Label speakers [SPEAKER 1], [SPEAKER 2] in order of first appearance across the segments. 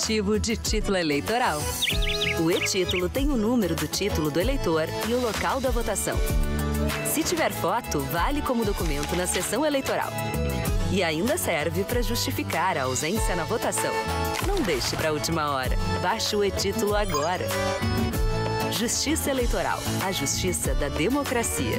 [SPEAKER 1] aplicativo de título eleitoral. O e-título tem o número do título do eleitor e o local da votação. Se tiver foto, vale como documento na sessão eleitoral. E ainda serve para justificar a ausência na votação. Não deixe para a última hora. Baixe o e-título agora. Justiça Eleitoral. A justiça da democracia.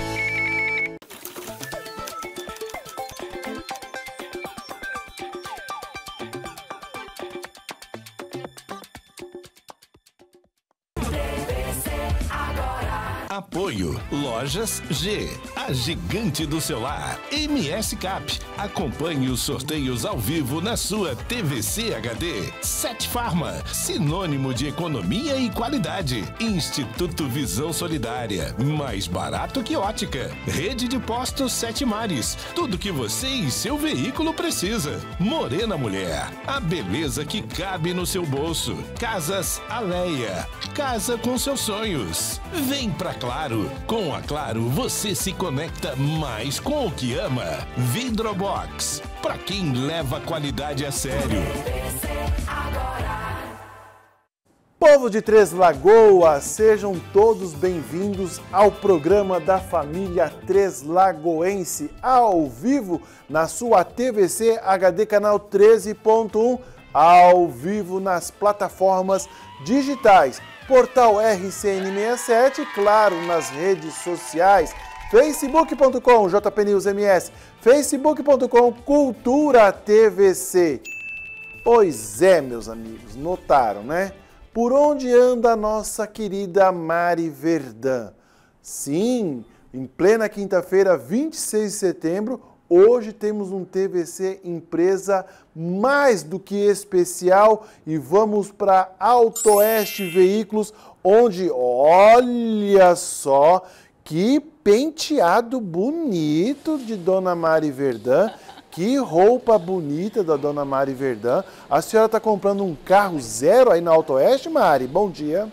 [SPEAKER 2] Apoio Lojas G, a gigante do celular. MS Cap, acompanhe os sorteios ao vivo na sua TVC HD. Sete Farma, sinônimo de economia e qualidade. Instituto Visão Solidária, mais barato que ótica. Rede de postos Sete Mares, tudo que você e seu veículo precisa. Morena Mulher, a beleza que cabe no seu bolso. Casas Aleia, casa com seus sonhos. Vem pra Claro. Com a Claro, você se conecta mais com o que ama. Vidrobox, pra quem leva a qualidade a sério.
[SPEAKER 3] Povo de Três Lagoas, sejam todos bem-vindos ao programa da família Três Lagoense, ao vivo na sua TVC HD canal 13.1, ao vivo nas plataformas digitais. Portal RCN67, claro, nas redes sociais, facebook.com jpnewsms, facebook.com Cultura TVC. Pois é, meus amigos, notaram, né? Por onde anda a nossa querida Mari Verdun? Sim, em plena quinta-feira, 26 de setembro, hoje temos um TVC Empresa mais do que especial e vamos para AutoOeste Veículos, onde, olha só, que penteado bonito de Dona Mari Verdun, que roupa bonita da Dona Mari Verdun. A senhora está comprando um carro zero aí na AutoOeste, Mari? Bom dia.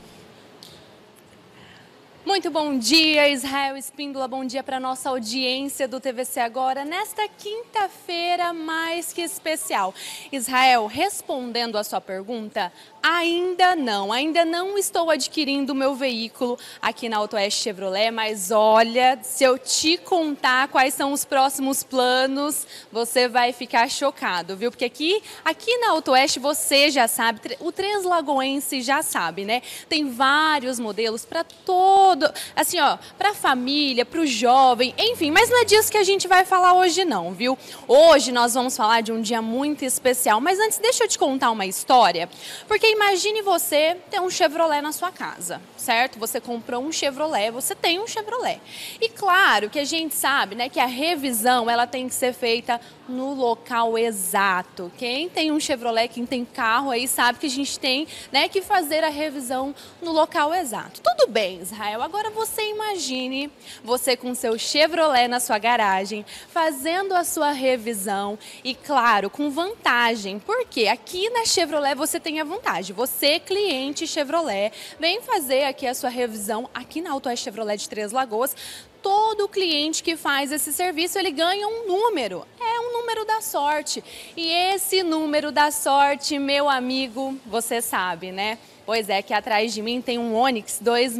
[SPEAKER 4] Muito bom dia, Israel Espíndola, bom dia para a nossa audiência do TVC Agora, nesta quinta-feira mais que especial. Israel, respondendo a sua pergunta, ainda não estou adquirindo o meu veículo aqui na AutoOeste Chevrolet, mas olha, se eu te contar quais são os próximos planos, você vai ficar chocado, viu? Porque aqui na AutoOeste você já sabe, o Três Lagoense já sabe, né? Tem vários modelos para assim, ó, para família, para o jovem, enfim, mas não é disso que a gente vai falar hoje não, viu? Hoje nós vamos falar de um dia muito especial, mas antes deixa eu te contar uma história, porque imagine você ter um Chevrolet na sua casa, certo? Você comprou um Chevrolet, você tem um Chevrolet. E claro que a gente sabe, né, que a revisão ela tem que ser feita no local exato. Quem tem um Chevrolet, quem tem carro aí sabe que a gente tem, né, que fazer a revisão no local exato. Tudo bem, Israel, agora você imagine você com seu Chevrolet na sua garagem, fazendo a sua revisão e claro, com vantagem, porque aqui na Chevrolet você tem a vantagem. Você, cliente Chevrolet, vem fazer aqui a sua revisão aqui na AutoOeste Chevrolet de Três Lagoas. Todo cliente que faz esse serviço, ele ganha um número, é um número da sorte. E esse número da sorte, meu amigo, você sabe, né? Pois é, que atrás de mim tem um Onix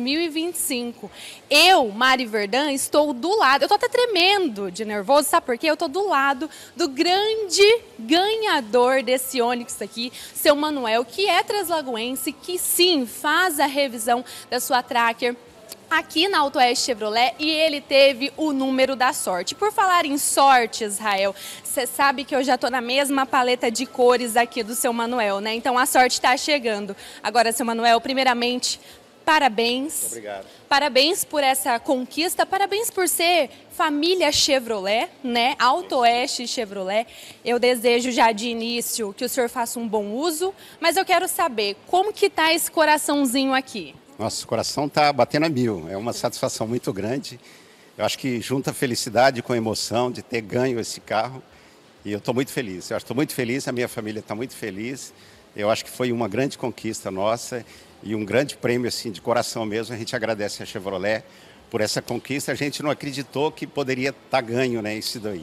[SPEAKER 4] 2025. Eu, Mari Verdun, estou do lado, eu tô até tremendo de nervoso, sabe por quê? Eu tô do lado do grande ganhador desse Onix aqui, seu Manuel, que é treslagoense, que sim, faz a revisão da sua Tracker aqui na AutoOeste Chevrolet e ele teve o número da sorte. Por falar em sorte, Israel, você sabe que eu já tô na mesma paleta de cores aqui do seu Manuel, né? Então a sorte está chegando. Agora, seu Manuel, primeiramente, parabéns.
[SPEAKER 5] Obrigado.
[SPEAKER 4] Parabéns por essa conquista, parabéns por ser família Chevrolet, né? AutoOeste Chevrolet. Eu desejo já de início que o senhor faça um bom uso, mas eu quero saber como que tá esse coraçãozinho aqui.
[SPEAKER 5] Nosso coração está batendo a mil, é uma satisfação muito grande. Eu acho que junta felicidade com emoção de ter ganho esse carro e eu estou muito feliz. Eu estou muito feliz, a minha família está muito feliz. Eu acho que foi uma grande conquista nossa e um grande prêmio assim, de coração mesmo. A gente agradece a Chevrolet por essa conquista. A gente não acreditou que poderia estar ganho, né, isso daí.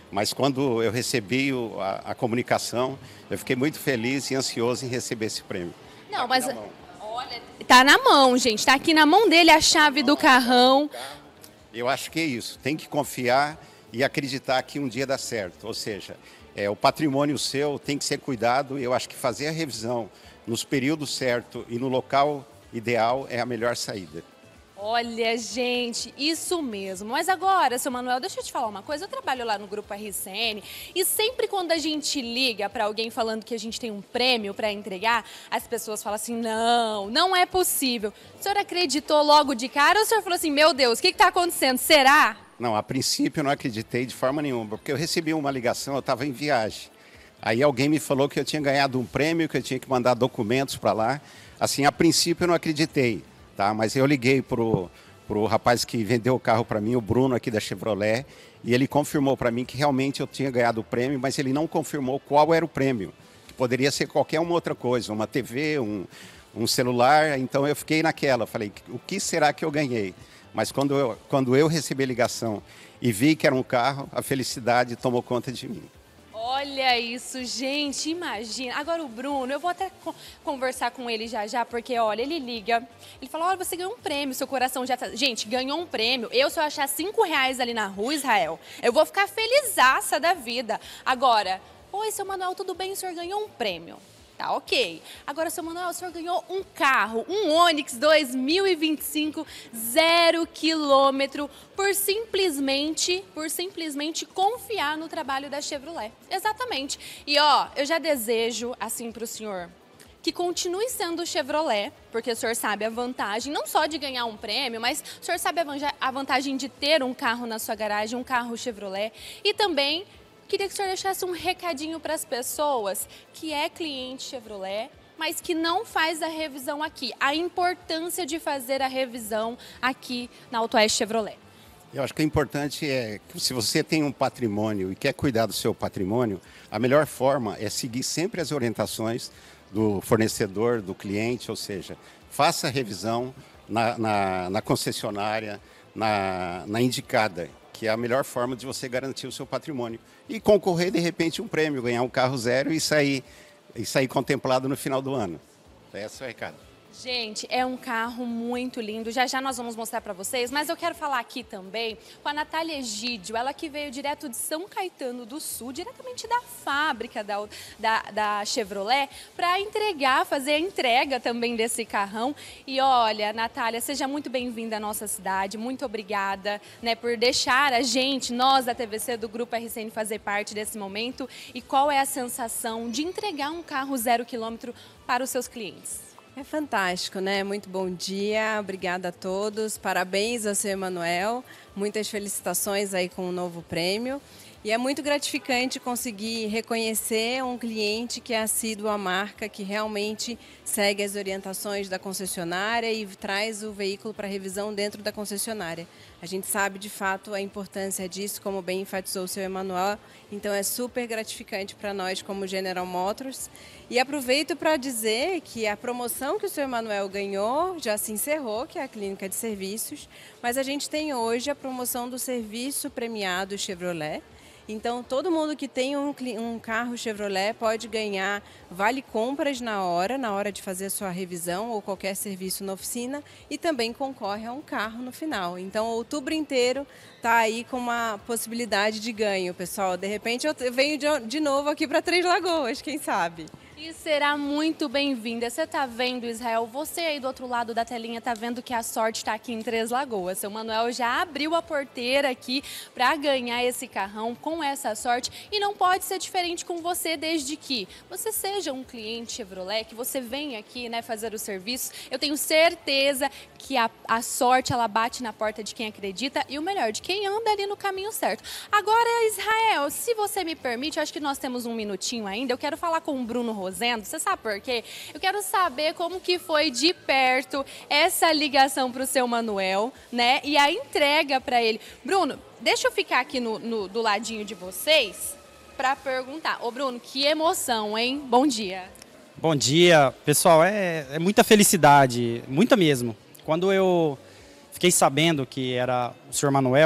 [SPEAKER 5] Mas quando eu recebi a comunicação, eu fiquei muito feliz e ansioso em receber esse prêmio.
[SPEAKER 4] Não, mas olha, tá na mão, gente. Tá aqui na mão dele a chave do carrão.
[SPEAKER 5] Eu acho que é isso. Tem que confiar e acreditar que um dia dá certo. Ou seja, o patrimônio seu tem que ser cuidado. Eu acho que fazer a revisão nos períodos certos e no local ideal é a melhor saída.
[SPEAKER 4] Olha, gente, isso mesmo. Mas agora, seu Manuel, deixa eu te falar uma coisa. Eu trabalho lá no Grupo RCN e sempre quando a gente liga para alguém falando que a gente tem um prêmio para entregar, as pessoas falam assim, não é possível. O senhor acreditou logo de cara ou o senhor falou assim, meu Deus, o que está acontecendo? Será?
[SPEAKER 5] Não, a princípio eu não acreditei de forma nenhuma, porque eu recebi uma ligação, eu estava em viagem. Aí alguém me falou que eu tinha ganhado um prêmio, que eu tinha que mandar documentos para lá. Assim, a princípio eu não acreditei. Tá, mas eu liguei pro rapaz que vendeu o carro para mim, o Bruno aqui da Chevrolet, e ele confirmou para mim que realmente eu tinha ganhado o prêmio, mas ele não confirmou qual era o prêmio, que poderia ser qualquer uma outra coisa, uma TV, um celular, então eu fiquei naquela, falei, o que será que eu ganhei? Mas quando eu recebi a ligação e vi que era um carro, a felicidade tomou conta de mim.
[SPEAKER 4] Olha isso, gente, imagina. Agora o Bruno, eu vou até conversar com ele já, porque, olha, ele liga, ele fala, olha, você ganhou um prêmio, seu coração já tá... Gente, ganhou um prêmio, se eu achar R$5 ali na rua, Israel, eu vou ficar felizaça da vida. Agora, oi, seu Manuel, tudo bem? O senhor ganhou um prêmio. Tá, ok. Agora, seu Manuel, o senhor ganhou um carro, um Onix 2025, 0 quilômetro, por simplesmente confiar no trabalho da Chevrolet. Exatamente. E, eu já desejo, assim, para o senhor, que continue sendo Chevrolet, porque o senhor sabe a vantagem, não só de ganhar um prêmio, mas o senhor sabe a vantagem de ter um carro na sua garagem, um carro Chevrolet, e também... Queria que o senhor deixasse um recadinho para as pessoas que é cliente Chevrolet, mas que não faz a revisão aqui. A importância de fazer a revisão aqui na Auto Oeste Chevrolet.
[SPEAKER 5] Eu acho que o importante é que se você tem um patrimônio e quer cuidar do seu patrimônio, a melhor forma é seguir sempre as orientações do fornecedor, do cliente, ou seja, faça a revisão na concessionária, na indicada, que é a melhor forma de você garantir o seu patrimônio. E concorrer, de repente, um prêmio, ganhar um carro zero e sair contemplado no final do ano. Esse é o recado.
[SPEAKER 4] Gente, é um carro muito lindo, já nós vamos mostrar para vocês, mas eu quero falar aqui também com a Natália Egídio, ela que veio direto de São Caetano do Sul, diretamente da fábrica da Chevrolet, para fazer a entrega também desse carrão. E olha, Natália, seja muito bem-vinda à nossa cidade, muito obrigada, né, por deixar a gente, nós da TVC, do Grupo RCN, fazer parte desse momento. E qual é a sensação de entregar um carro 0 quilômetro para os seus clientes?
[SPEAKER 6] É fantástico, né? Muito bom dia, obrigada a todos, parabéns ao seu Emanuel, muitas felicitações aí com o novo prêmio. E é muito gratificante conseguir reconhecer um cliente que é assíduo à marca, que realmente segue as orientações da concessionária e traz o veículo para revisão dentro da concessionária. A gente sabe, de fato, a importância disso, como bem enfatizou o seu Emanuel, então é super gratificante para nós como General Motors. E aproveito para dizer que a promoção que o seu Emanuel ganhou já se encerrou, que é a clínica de serviços, mas a gente tem hoje a promoção do serviço premiado Chevrolet. Então, todo mundo que tem um carro Chevrolet pode ganhar vale compras na hora de fazer a sua revisão ou qualquer serviço na oficina, e também concorre a um carro no final. Então, outubro inteiro está aí com uma possibilidade de ganho, pessoal. De repente, eu venho de novo aqui para Três Lagoas, quem sabe?
[SPEAKER 4] E será muito bem-vinda. Você está vendo, Israel? Você aí do outro lado da telinha está vendo que a sorte está aqui em Três Lagoas. Seu Manuel já abriu a porteira aqui para ganhar esse carrão com essa sorte. E não pode ser diferente com você, desde que você seja um cliente Chevrolet, que você venha aqui, né, fazer o serviço. Eu tenho certeza que a sorte ela bate na porta de quem acredita e o melhor, de quem anda ali no caminho certo. Agora, Israel, se você me permite, eu acho que nós temos um minutinho ainda. Eu quero falar com o Bruno Rosendo. Você sabe por quê? Eu quero saber como que foi de perto essa ligação para o seu Manuel, né? E a entrega para ele. Bruno, deixa eu ficar aqui do ladinho de vocês para perguntar. Ô Bruno, que emoção, hein? Bom dia.
[SPEAKER 7] Bom dia. Pessoal, é muita felicidade, muita mesmo. Quando eu fiquei sabendo que era o senhor Manuel,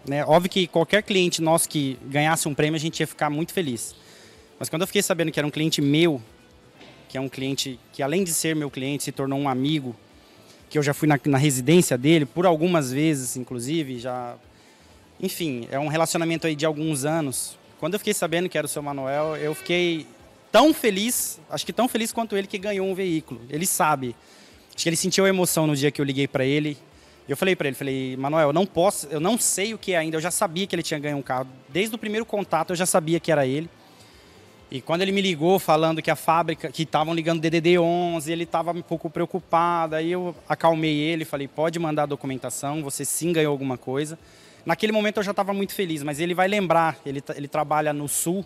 [SPEAKER 7] né? Óbvio que qualquer cliente nosso que ganhasse um prêmio, a gente ia ficar muito feliz. Mas quando eu fiquei sabendo que era um cliente meu, que é um cliente que além de ser meu cliente, se tornou um amigo, que eu já fui na residência dele, por algumas vezes, inclusive, já... Enfim, é um relacionamento aí de alguns anos. Quando eu fiquei sabendo que era o seu Manuel, eu fiquei tão feliz, acho que tão feliz quanto ele que ganhou um veículo. Ele sabe. Acho que ele sentiu a emoção no dia que eu liguei para ele. Eu falei para ele, falei, Manuel, eu não sei o que é ainda, eu já sabia que ele tinha ganho um carro. Desde o primeiro contato eu já sabia que era ele. E quando ele me ligou falando que a fábrica, que estavam ligando DDD 11, ele estava um pouco preocupado, aí eu acalmei ele, falei, pode mandar a documentação, você sim ganhou alguma coisa. Naquele momento eu já estava muito feliz, mas ele vai lembrar, ele trabalha no Sul,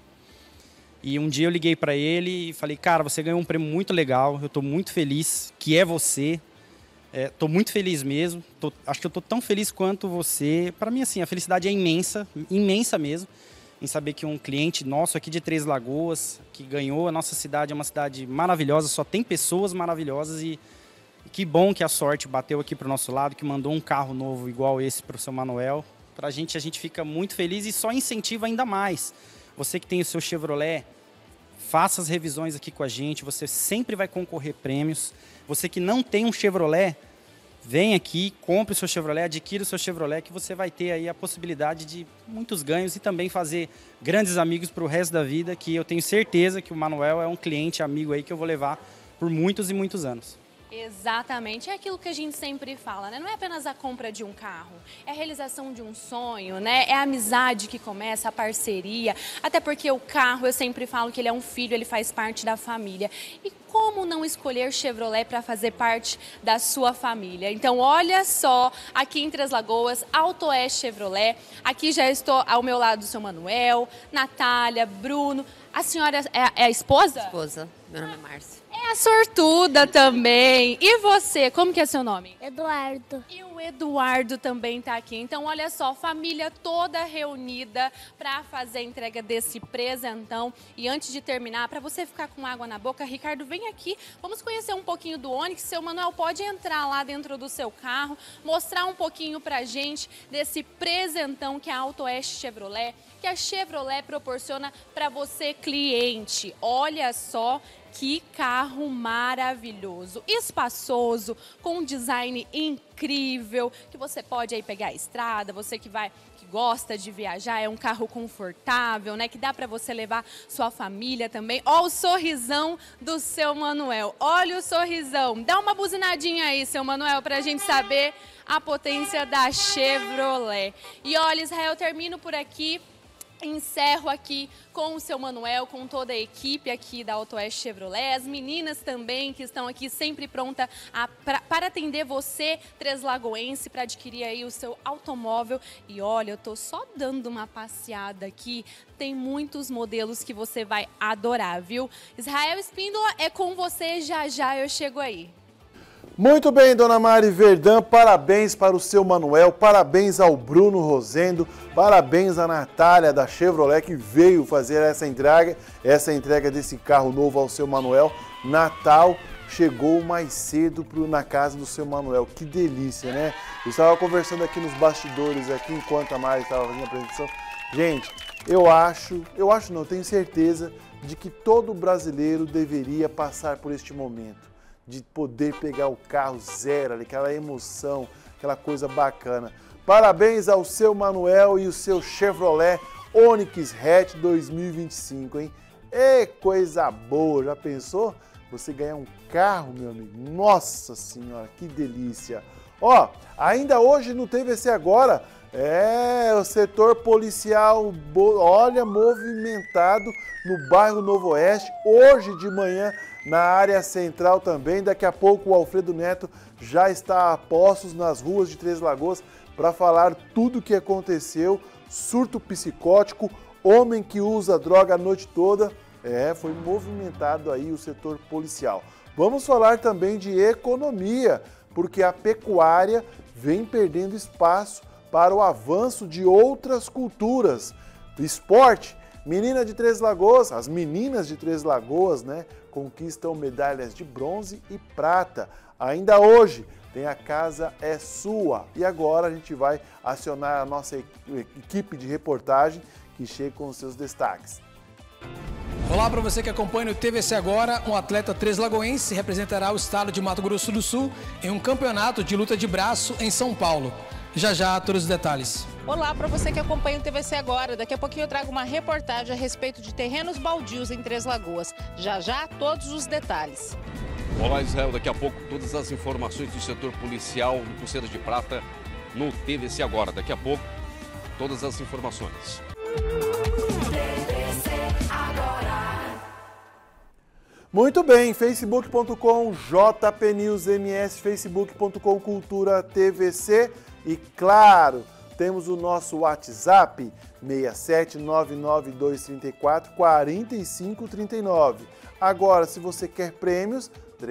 [SPEAKER 7] e um dia eu liguei para ele e falei, cara, você ganhou um prêmio muito legal, eu estou muito feliz, que é você, estou muito feliz mesmo, acho que eu estou tão feliz quanto você. Para mim, assim, a felicidade é imensa, imensa mesmo, em saber que um cliente nosso aqui de Três Lagoas, que ganhou, a nossa cidade é uma cidade maravilhosa, só tem pessoas maravilhosas e que bom que a sorte bateu aqui para o nosso lado, que mandou um carro novo igual esse para o seu Manuel. Para a gente fica muito feliz e só incentiva ainda mais. Você que tem o seu Chevrolet, faça as revisões aqui com a gente, você sempre vai concorrer prêmios. Você que não tem um Chevrolet, vem aqui, compre o seu Chevrolet, adquira o seu Chevrolet, que você vai ter aí a possibilidade de muitos ganhos e também fazer grandes amigos para o resto da vida, que eu tenho certeza que o Manuel é um cliente, amigo aí que eu vou levar por muitos e muitos anos.
[SPEAKER 4] Exatamente, é aquilo que a gente sempre fala, né? Não é apenas a compra de um carro, é a realização de um sonho, né? É a amizade que começa, a parceria, até porque o carro, eu sempre falo que ele é um filho, ele faz parte da família. E como não escolher Chevrolet para fazer parte da sua família? Então, olha só, aqui em Três Lagoas, AutoOeste Chevrolet, aqui já estou ao meu lado do seu Manuel, Natália, Bruno. A senhora é a esposa?
[SPEAKER 8] Esposa, meu nome é Márcia.
[SPEAKER 4] É a sortuda também. E você, como que é seu nome?
[SPEAKER 9] Eduardo.
[SPEAKER 4] E o Eduardo também está aqui. Então, olha só, família toda reunida para fazer a entrega desse presentão. E antes de terminar, para você ficar com água na boca, Ricardo, vem aqui. Vamos conhecer um pouquinho do Onix. Seu Manuel pode entrar lá dentro do seu carro, mostrar um pouquinho para gente desse presentão que a AutoOeste Chevrolet, que a Chevrolet proporciona para você, cliente. Olha só que carro maravilhoso, espaçoso, com um design incrível, que você pode aí pegar a estrada, você que gosta de viajar, é um carro confortável, né? Que dá para você levar sua família também. Ó o sorrisão do seu Manuel, olha o sorrisão. Dá uma buzinadinha aí, seu Manuel, para a gente saber a potência da Chevrolet. E olha, Israel, termino por aqui. Encerro aqui com o seu Manuel, com toda a equipe aqui da AutoOeste Chevrolet, as meninas também que estão aqui sempre prontas para atender você, treslagoense, para adquirir aí o seu automóvel. E olha, eu tô só dando uma passeada aqui, tem muitos modelos que você vai adorar, viu? Israel Espíndola, é com você, já já eu chego aí.
[SPEAKER 3] Muito bem, dona Mari Verdã, parabéns para o seu Manuel, parabéns ao Bruno Rosendo, parabéns à Natália da Chevrolet que veio fazer essa entrega desse carro novo ao seu Manuel. Natal chegou mais cedo na casa do seu Manuel, que delícia, né? Eu estava conversando aqui nos bastidores, aqui enquanto a Mari estava fazendo a apresentação. Gente, eu tenho certeza de que todo brasileiro deveria passar por este momento, de poder pegar o carro zero, aquela emoção, aquela coisa bacana. Parabéns ao seu Manuel e o seu Chevrolet Onix Hatch 2025, hein? É coisa boa, já pensou? Você ganhar um carro, meu amigo? Nossa Senhora, que delícia! Ó, ainda hoje no TVC Agora, o setor policial, olha, movimentado no bairro Novo Oeste, hoje de manhã, na área central também. Daqui a pouco o Alfredo Neto já está a postos nas ruas de Três Lagoas para falar tudo o que aconteceu. Surto psicótico, homem que usa droga a noite toda. Foi movimentado aí o setor policial. Vamos falar também de economia, porque a pecuária vem perdendo espaço para o avanço de outras culturas. Esporte, menina de Três Lagoas, as meninas de Três Lagoas, né, conquistam medalhas de bronze e prata. Ainda hoje, tem a casa é sua. E agora a gente vai acionar a nossa equipe de reportagem que chega com os seus destaques.
[SPEAKER 9] Olá para você que acompanha o TVC Agora. Um atleta treslagoense representará o estado de Mato Grosso do Sul em um campeonato de luta de braço em São Paulo. Já já, todos os detalhes.
[SPEAKER 10] Olá para você que acompanha o TVC Agora. Daqui a pouquinho eu trago uma reportagem a respeito de terrenos baldios em Três Lagoas. Já já, todos os detalhes.
[SPEAKER 11] Olá, Israel. Daqui a pouco todas as informações do setor policial no Pulseiras de Prata no TVC Agora. Daqui a pouco, todas as informações.
[SPEAKER 3] Muito bem, facebook.com jpnewsms, facebook.com cultura tvc e claro, temos o nosso WhatsApp 67992344539. Agora, se você quer prêmios,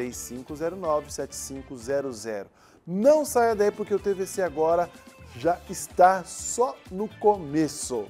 [SPEAKER 3] 3509-7500. Não saia daí porque o TVC Agora já está só no começo.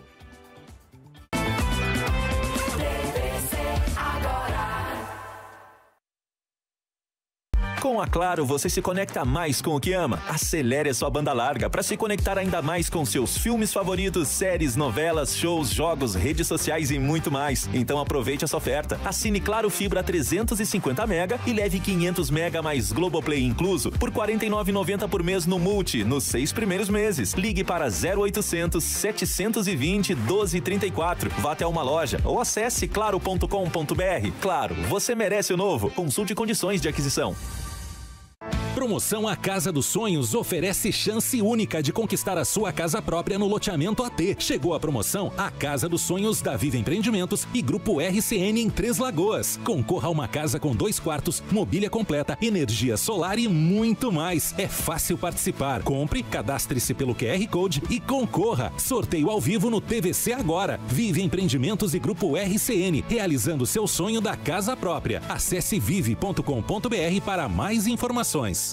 [SPEAKER 12] Com a Claro, você se conecta mais com o que ama. Acelere a sua banda larga para se conectar ainda mais com seus filmes favoritos, séries, novelas, shows, jogos, redes sociais e muito mais. Então aproveite essa oferta. Assine Claro Fibra 350 MB e leve 500 MB mais Globoplay incluso por R$ 49,90 por mês no Multi, nos 6 primeiros meses. Ligue para 0800 720 1234. Vá até uma loja ou acesse claro.com.br. Claro, você merece o novo. Consulte condições de aquisição.
[SPEAKER 13] Promoção A Casa dos Sonhos oferece chance única de conquistar a sua casa própria no loteamento AT. Chegou a promoção A Casa dos Sonhos da Viva Empreendimentos e Grupo RCN em Três Lagoas. Concorra a uma casa com 2 quartos, mobília completa, energia solar e muito mais. É fácil participar. Compre, cadastre-se pelo QR Code e concorra. Sorteio ao vivo no TVC Agora. Vive Empreendimentos e Grupo RCN, realizando seu sonho da casa própria. Acesse vive.com.br para mais informações.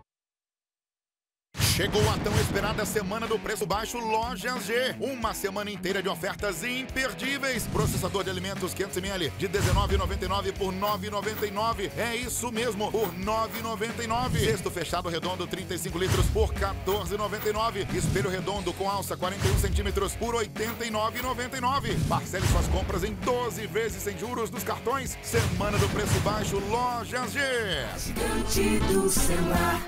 [SPEAKER 14] Chegou a tão esperada semana do preço baixo Lojas G. Uma semana inteira de ofertas imperdíveis. Processador de alimentos 500ml de R$19,99 por R$9,99. É isso mesmo, por R$9,99. Cesto fechado redondo 35 litros por R$14,99. Espelho redondo com alça 41 centímetros por R$89,99. Parcele suas compras em 12 vezes sem juros dos cartões. Semana do preço baixo Lojas G.
[SPEAKER 15] Gigante do celular.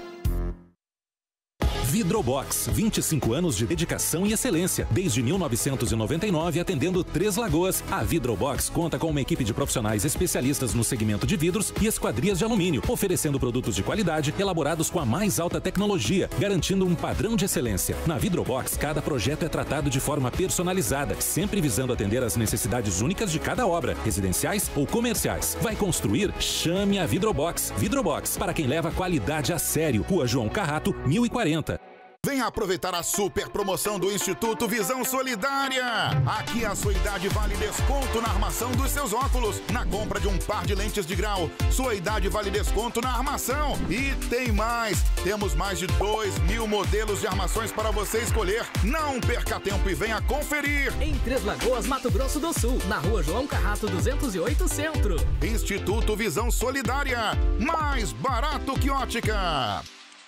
[SPEAKER 13] Vidrobox, 25 anos de dedicação e excelência. Desde 1999, atendendo Três Lagoas, a Vidrobox conta com uma equipe de profissionais especialistas no segmento de vidros e esquadrias de alumínio, oferecendo produtos de qualidade elaborados com a mais alta tecnologia, garantindo um padrão de excelência. Na Vidrobox, cada projeto é tratado de forma personalizada, sempre visando atender às necessidades únicas de cada obra, residenciais ou comerciais. Vai construir? Chame a Vidrobox. Vidrobox, para quem leva qualidade a sério. Rua João Carrato, 1040.
[SPEAKER 14] Venha aproveitar a super promoção do Instituto Visão Solidária. Aqui a sua idade vale desconto na armação dos seus óculos. Na compra de um par de lentes de grau, sua idade vale desconto na armação. E tem mais. Temos mais de 2.000 modelos de armações para você escolher. Não perca tempo e venha conferir.
[SPEAKER 16] Em Três Lagoas, Mato Grosso do Sul, na Rua João Carrato 208 Centro.
[SPEAKER 14] Instituto Visão Solidária. Mais barato que ótica.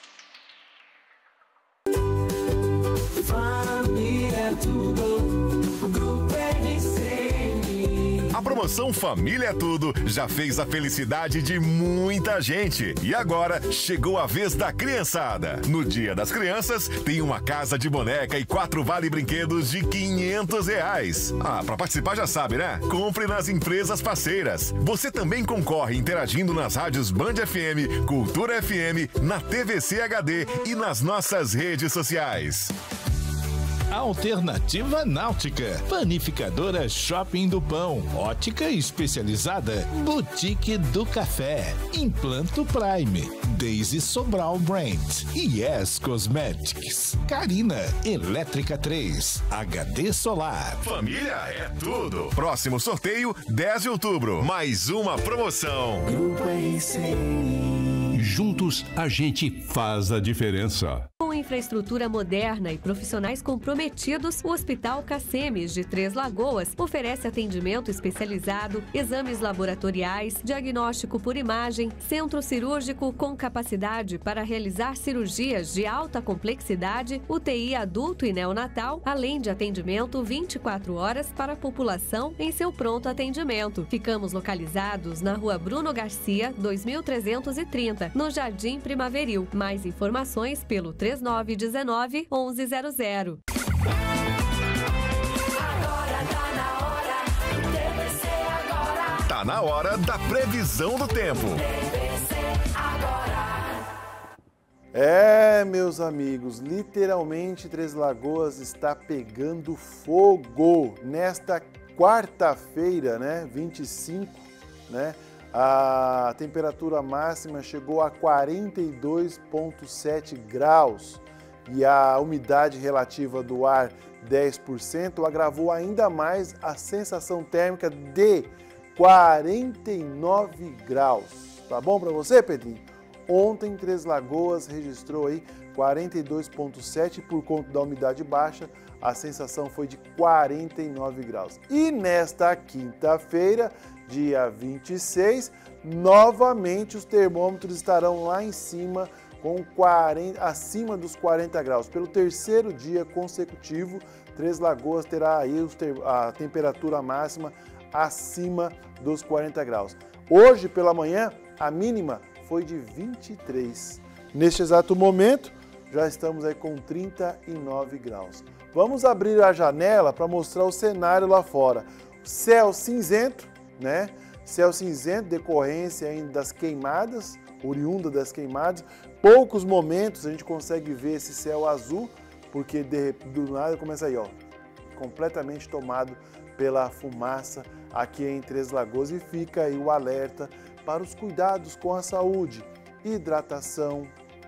[SPEAKER 15] Família Tudo, Grupo RCN.
[SPEAKER 17] A promoção Família é Tudo já fez a felicidade de muita gente. E agora chegou a vez da criançada. No Dia das Crianças, tem uma casa de boneca e 4 vale brinquedos de R$500. Pra participar já sabe, né? Compre nas empresas parceiras. Você também concorre interagindo nas rádios Band FM, Cultura FM, na TVC HD e nas nossas redes sociais.
[SPEAKER 2] Alternativa Náutica, Panificadora Shopping do Pão, Ótica Especializada, Boutique do Café, Implanto Prime, Daisy Sobral Brand, Yes Cosmetics, Carina, Elétrica 3, HD Solar.
[SPEAKER 17] Família é tudo. Próximo sorteio, 10 de outubro. Mais uma promoção.
[SPEAKER 15] Grupo RCN.
[SPEAKER 2] juntos a gente faz a diferença.
[SPEAKER 18] Com infraestrutura moderna e profissionais comprometidos, o Hospital Cacemes de Três Lagoas oferece atendimento especializado, exames laboratoriais, diagnóstico por imagem, centro cirúrgico com capacidade para realizar cirurgias de alta complexidade, UTI adulto e neonatal, além de atendimento 24 horas para a população em seu pronto atendimento. Ficamos localizados na Rua Bruno Garcia, 2330, no Jardim Primaveril. Mais informações pelo 3919-1100.
[SPEAKER 17] Tá na hora da previsão do tempo.
[SPEAKER 3] Meus amigos, literalmente Três Lagoas está pegando fogo. Nesta quarta-feira, né, 25, né, a temperatura máxima chegou a 42,7 graus e a umidade relativa do ar 10% agravou ainda mais a sensação térmica de 49 graus. Tá bom para você, Pedrinho? Ontem, Três Lagoas registrou aí 42,7 por conta da umidade baixa, a sensação foi de 49 graus. E nesta quinta-feira, dia 26, novamente os termômetros estarão lá em cima, acima dos 40 graus. Pelo terceiro dia consecutivo, Três Lagoas terá aí a temperatura máxima acima dos 40 graus. Hoje pela manhã, a mínima foi de 23. Neste exato momento, já estamos aí com 39 graus. Vamos abrir a janela para mostrar o cenário lá fora. Céu cinzento, né? Céu cinzento, decorrência ainda das queimadas, oriunda das queimadas. Poucos momentos a gente consegue ver esse céu azul, porque do nada começa aí, ó, completamente tomado pela fumaça aqui em Três Lagoas, e fica aí o alerta para os cuidados com a saúde, hidratação,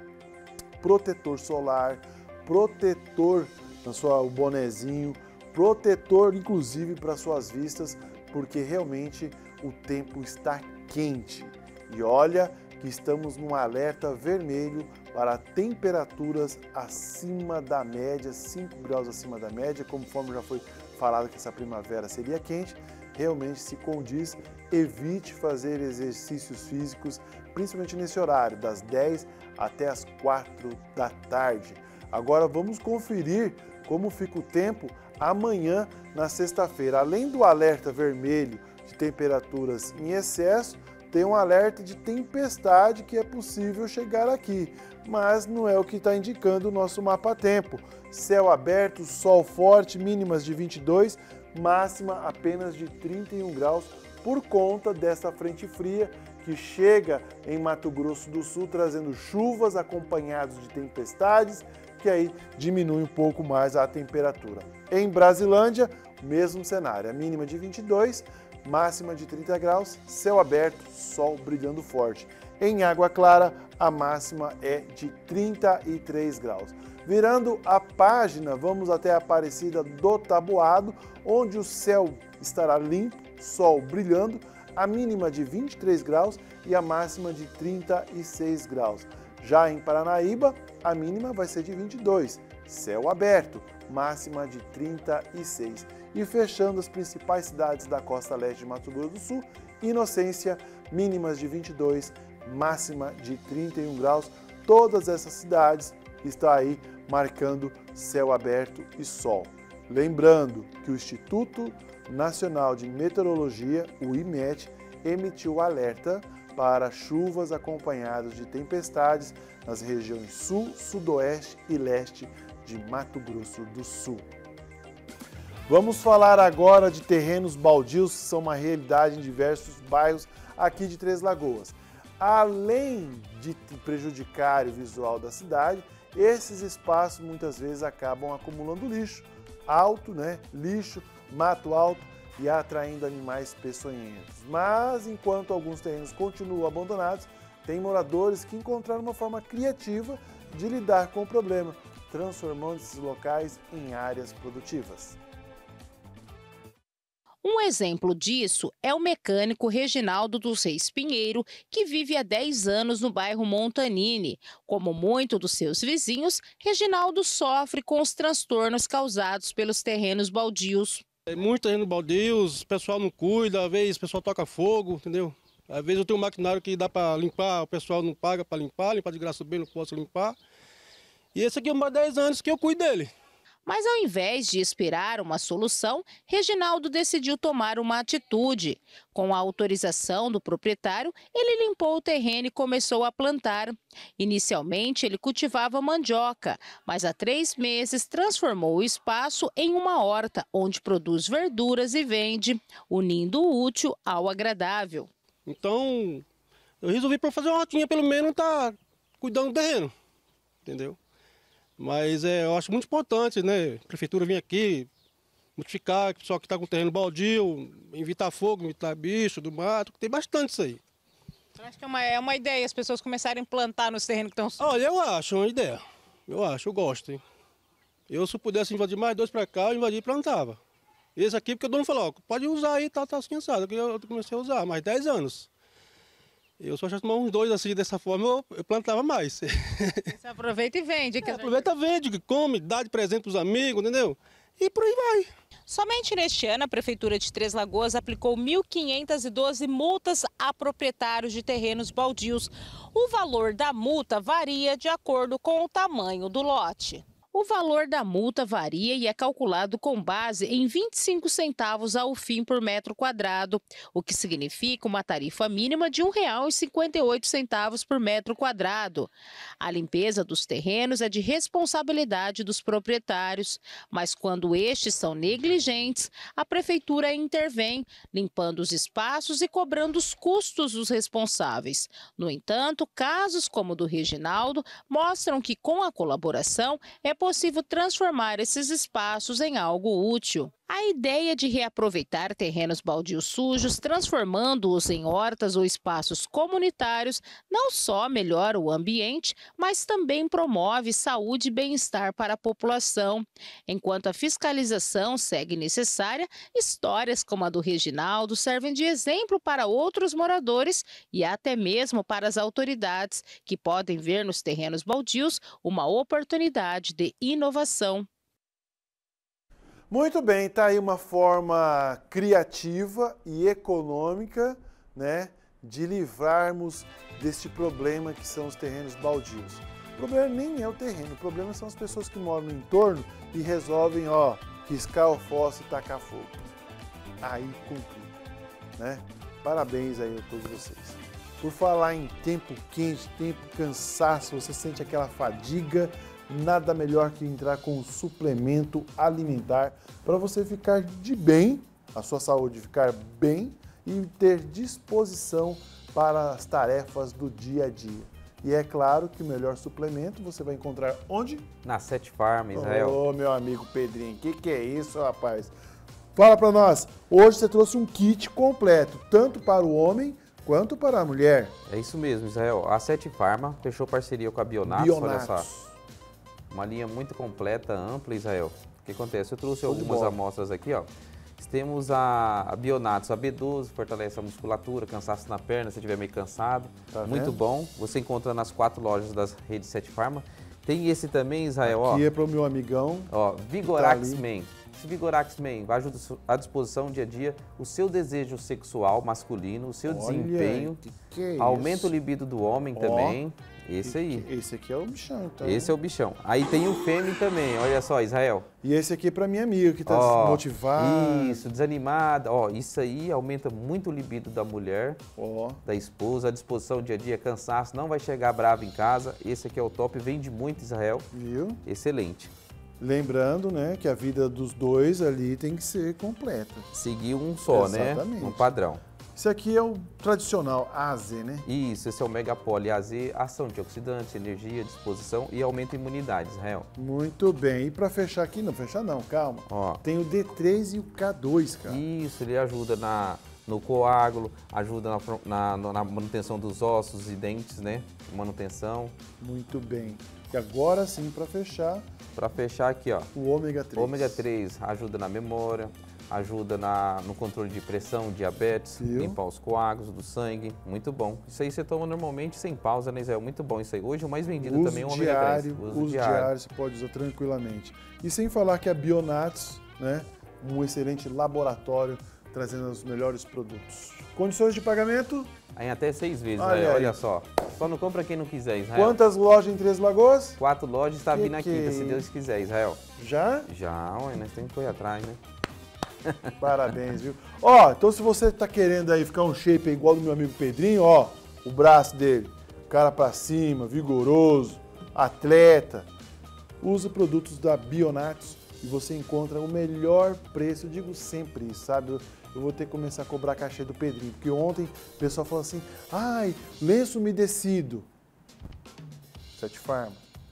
[SPEAKER 3] protetor solar, protetor o bonezinho, protetor inclusive para suas vistas, porque realmente o tempo está quente. E olha que estamos num alerta vermelho para temperaturas acima da média, 5 graus acima da média, conforme já foi falado que essa primavera seria quente. Realmente se condiz, evite fazer exercícios físicos, principalmente nesse horário, das 10 até as 4 da tarde. Agora vamos conferir como fica o tempo amanhã, na sexta-feira. Além do alerta vermelho de temperaturas em excesso, tem um alerta de tempestade que é possível chegar aqui, mas não é o que está indicando o nosso mapa-tempo. Céu aberto, sol forte, mínimas de 22, máxima apenas de 31 graus, por conta dessa frente fria que chega em Mato Grosso do Sul, trazendo chuvas acompanhadas de tempestades, que aí diminui um pouco mais a temperatura. Em Brasilândia, mesmo cenário, a mínima de 22, máxima de 30 graus, céu aberto, sol brilhando forte. Em Água Clara, a máxima é de 33 graus. Virando a página, vamos até a Aparecida do Taboado, onde o céu estará limpo, sol brilhando, a mínima de 23 graus e a máxima de 36 graus. Já em Paranaíba, a mínima vai ser de 22, céu aberto, máxima de 36. E fechando as principais cidades da costa leste de Mato Grosso do Sul, Inocência, mínimas de 22, máxima de 31 graus. Todas essas cidades estão aí marcando céu aberto e sol. Lembrando que o Instituto Nacional de Meteorologia, o IMET, emitiu alerta para chuvas acompanhadas de tempestades nas regiões sul, sudoeste e leste de Mato Grosso do Sul. Vamos falar agora de terrenos baldios, que são uma realidade em diversos bairros aqui de Três Lagoas. Além de prejudicar o visual da cidade, esses espaços muitas vezes acabam acumulando lixo alto, né? Lixo, mato alto e atraindo animais peçonhentos. Mas enquanto alguns terrenos continuam abandonados, tem moradores que encontraram uma forma criativa de lidar com o problema, transformando esses locais em áreas produtivas.
[SPEAKER 10] Um exemplo disso é o mecânico Reginaldo dos Reis Pinheiro, que vive há 10 anos no bairro Montanini. Como muitos dos seus vizinhos, Reginaldo sofre com os transtornos causados pelos terrenos baldios.
[SPEAKER 19] Muitos terrenos baldios, o pessoal não cuida, às vezes o pessoal toca fogo, entendeu? Às vezes eu tenho um maquinário que dá para limpar, o pessoal não paga para limpar de graça bem, não posso limpar. E esse aqui é mais 10 anos que eu cuido dele.
[SPEAKER 10] Mas ao invés de esperar uma solução, Reginaldo decidiu tomar uma atitude. Com a autorização do proprietário, ele limpou o terreno e começou a plantar. Inicialmente, ele cultivava mandioca, mas há 3 meses transformou o espaço em uma horta, onde produz verduras e vende, unindo o útil ao agradável.
[SPEAKER 19] Então, eu resolvi para fazer uma hortinha, pelo menos estar cuidando do terreno, entendeu? Mas eu acho muito importante, né? A prefeitura vir aqui, notificar o pessoal que está com terreno baldio, evitar fogo, evitar bicho do mato, tem bastante isso aí.
[SPEAKER 10] Eu acho que é uma ideia as pessoas começarem a plantar nos terrenos que estão...
[SPEAKER 19] Olha, eu acho uma ideia. Eu gosto, hein? Eu, se eu pudesse invadir mais 2 para cá, eu invadia e plantava. Esse aqui, porque o dono falou, ó, pode usar aí, tá assim assado. Eu comecei a usar, mais 10 anos. Eu só já tomar uns 2 assim, dessa forma, eu plantava mais.
[SPEAKER 10] Você aproveita e vende.
[SPEAKER 19] Aproveita, vende, come, dá de presente para os amigos, entendeu? E por aí vai.
[SPEAKER 10] Somente neste ano, a Prefeitura de Três Lagoas aplicou 1.512 multas a proprietários de terrenos baldios. O valor da multa varia de acordo com o tamanho do lote. O valor da multa varia e é calculado com base em 25 centavos ao fim por metro quadrado, o que significa uma tarifa mínima de R$ 1,58 por metro quadrado. A limpeza dos terrenos é de responsabilidade dos proprietários, mas quando estes são negligentes, a Prefeitura intervém, limpando os espaços e cobrando os custos dos responsáveis. No entanto, casos como o do Reginaldo mostram que, com a colaboração, é possível transformar esses espaços em algo útil. A ideia de reaproveitar terrenos baldios sujos, transformando-os em hortas ou espaços comunitários, não só melhora o ambiente, mas também promove saúde e bem-estar para a população. Enquanto a fiscalização segue necessária, histórias como a do Reginaldo servem de exemplo para outros moradores e até mesmo para as autoridades, que podem ver nos terrenos baldios uma oportunidade de inovação.
[SPEAKER 3] Muito bem, tá aí uma forma criativa e econômica, né, de livrarmos deste problema que são os terrenos baldios. O problema nem é o terreno, o problema são as pessoas que moram no entorno e resolvem, riscar o fósforo e tacar fogo. Aí complica, né? Parabéns aí a todos vocês. Por falar em tempo quente, tempo cansaço, você sente aquela fadiga, nada melhor que entrar com um suplemento alimentar para você ficar de bem, a sua saúde ficar bem e ter disposição para as tarefas do dia a dia. E é claro que o melhor suplemento você vai encontrar onde?
[SPEAKER 20] Na 7 Farma, Israel.
[SPEAKER 3] Ô, meu amigo Pedrinho, que é isso, rapaz? Fala para nós, hoje você trouxe um kit completo, tanto para o homem quanto para a mulher.
[SPEAKER 20] É isso mesmo, Israel. A 7 Farma fechou parceria com a Bionatos, olha só. Uma linha muito completa, ampla, Israel. O que acontece? Eu trouxe algumas amostras aqui, ó. Temos a Bionatos, a B12, fortalece a musculatura, cansaço na perna, se estiver meio cansado. Tá muito bom. Você encontra nas 4 lojas das redes 7 Farma. Tem esse também, Israel, ó.
[SPEAKER 3] Aqui é para o meu amigão.
[SPEAKER 20] Ó, Vigorax Man. Esse Vigorax Man vai ajudar à disposição dia a dia o seu desejo sexual masculino, o seu desempenho.
[SPEAKER 3] Que é
[SPEAKER 20] aumenta
[SPEAKER 3] isso?
[SPEAKER 20] o libido do homem também. Esse aí.
[SPEAKER 3] Esse aqui é o bichão, então.
[SPEAKER 20] Esse é o bichão. Aí tem o fêmea também, olha só, Israel.
[SPEAKER 3] E esse aqui é para minha amiga que tá motivada.
[SPEAKER 20] Isso, desanimada. Ó, isso aí aumenta muito o libido da mulher, da esposa, a disposição dia a dia, cansaço, não vai chegar bravo em casa. Esse aqui é o top, vende muito, Israel.
[SPEAKER 3] Viu?
[SPEAKER 20] Excelente.
[SPEAKER 3] Lembrando, né, que a vida dos dois ali tem que ser completa.
[SPEAKER 20] Seguir um só,
[SPEAKER 3] exatamente,
[SPEAKER 20] né? Um padrão.
[SPEAKER 3] Esse aqui é o tradicional AZ, né?
[SPEAKER 20] Isso, esse é o Megapoli AZ, ação antioxidante, energia, disposição e aumenta a imunidade, Israel.
[SPEAKER 3] Muito bem. E para fechar aqui, não, fechar não, calma.
[SPEAKER 20] Ó.
[SPEAKER 3] Tem o D3 e o K2, cara.
[SPEAKER 20] Isso, ele ajuda no coágulo, ajuda na manutenção dos ossos e dentes, né? Manutenção.
[SPEAKER 3] Muito bem. E agora sim, para fechar...
[SPEAKER 20] Para fechar aqui, ó.
[SPEAKER 3] O ômega 3.
[SPEAKER 20] O ômega 3 ajuda na memória, ajuda no controle de pressão, diabetes, limpar os coágulos do sangue, muito bom. Isso aí você toma normalmente sem pausa, né, Israel? Muito bom isso aí. Hoje o mais vendido também é o ômega 3.
[SPEAKER 3] Uso diário, você pode usar tranquilamente. E sem falar que a Bionatos, né, um excelente laboratório, trazendo os melhores produtos. Condições de pagamento?
[SPEAKER 20] Em até 6 vezes, olha só. Só não compra quem não quiser, Israel.
[SPEAKER 3] Quantas lojas em Três Lagoas?
[SPEAKER 20] 4 lojas, está vindo na quinta, se Deus quiser, Israel.
[SPEAKER 3] Já?
[SPEAKER 20] Já, ué, nós temos que correr atrás, né?
[SPEAKER 3] Parabéns, viu? Ó, então se você tá querendo aí ficar um shape igual do meu amigo Pedrinho, ó, o braço dele, cara pra cima, vigoroso, atleta, usa produtos da Bionatos e você encontra o melhor preço. Eu digo sempre isso, sabe? Eu vou ter que começar a cobrar cachê do Pedrinho, porque ontem o pessoal falou assim, ai, lenço umedecido. Sete Farma.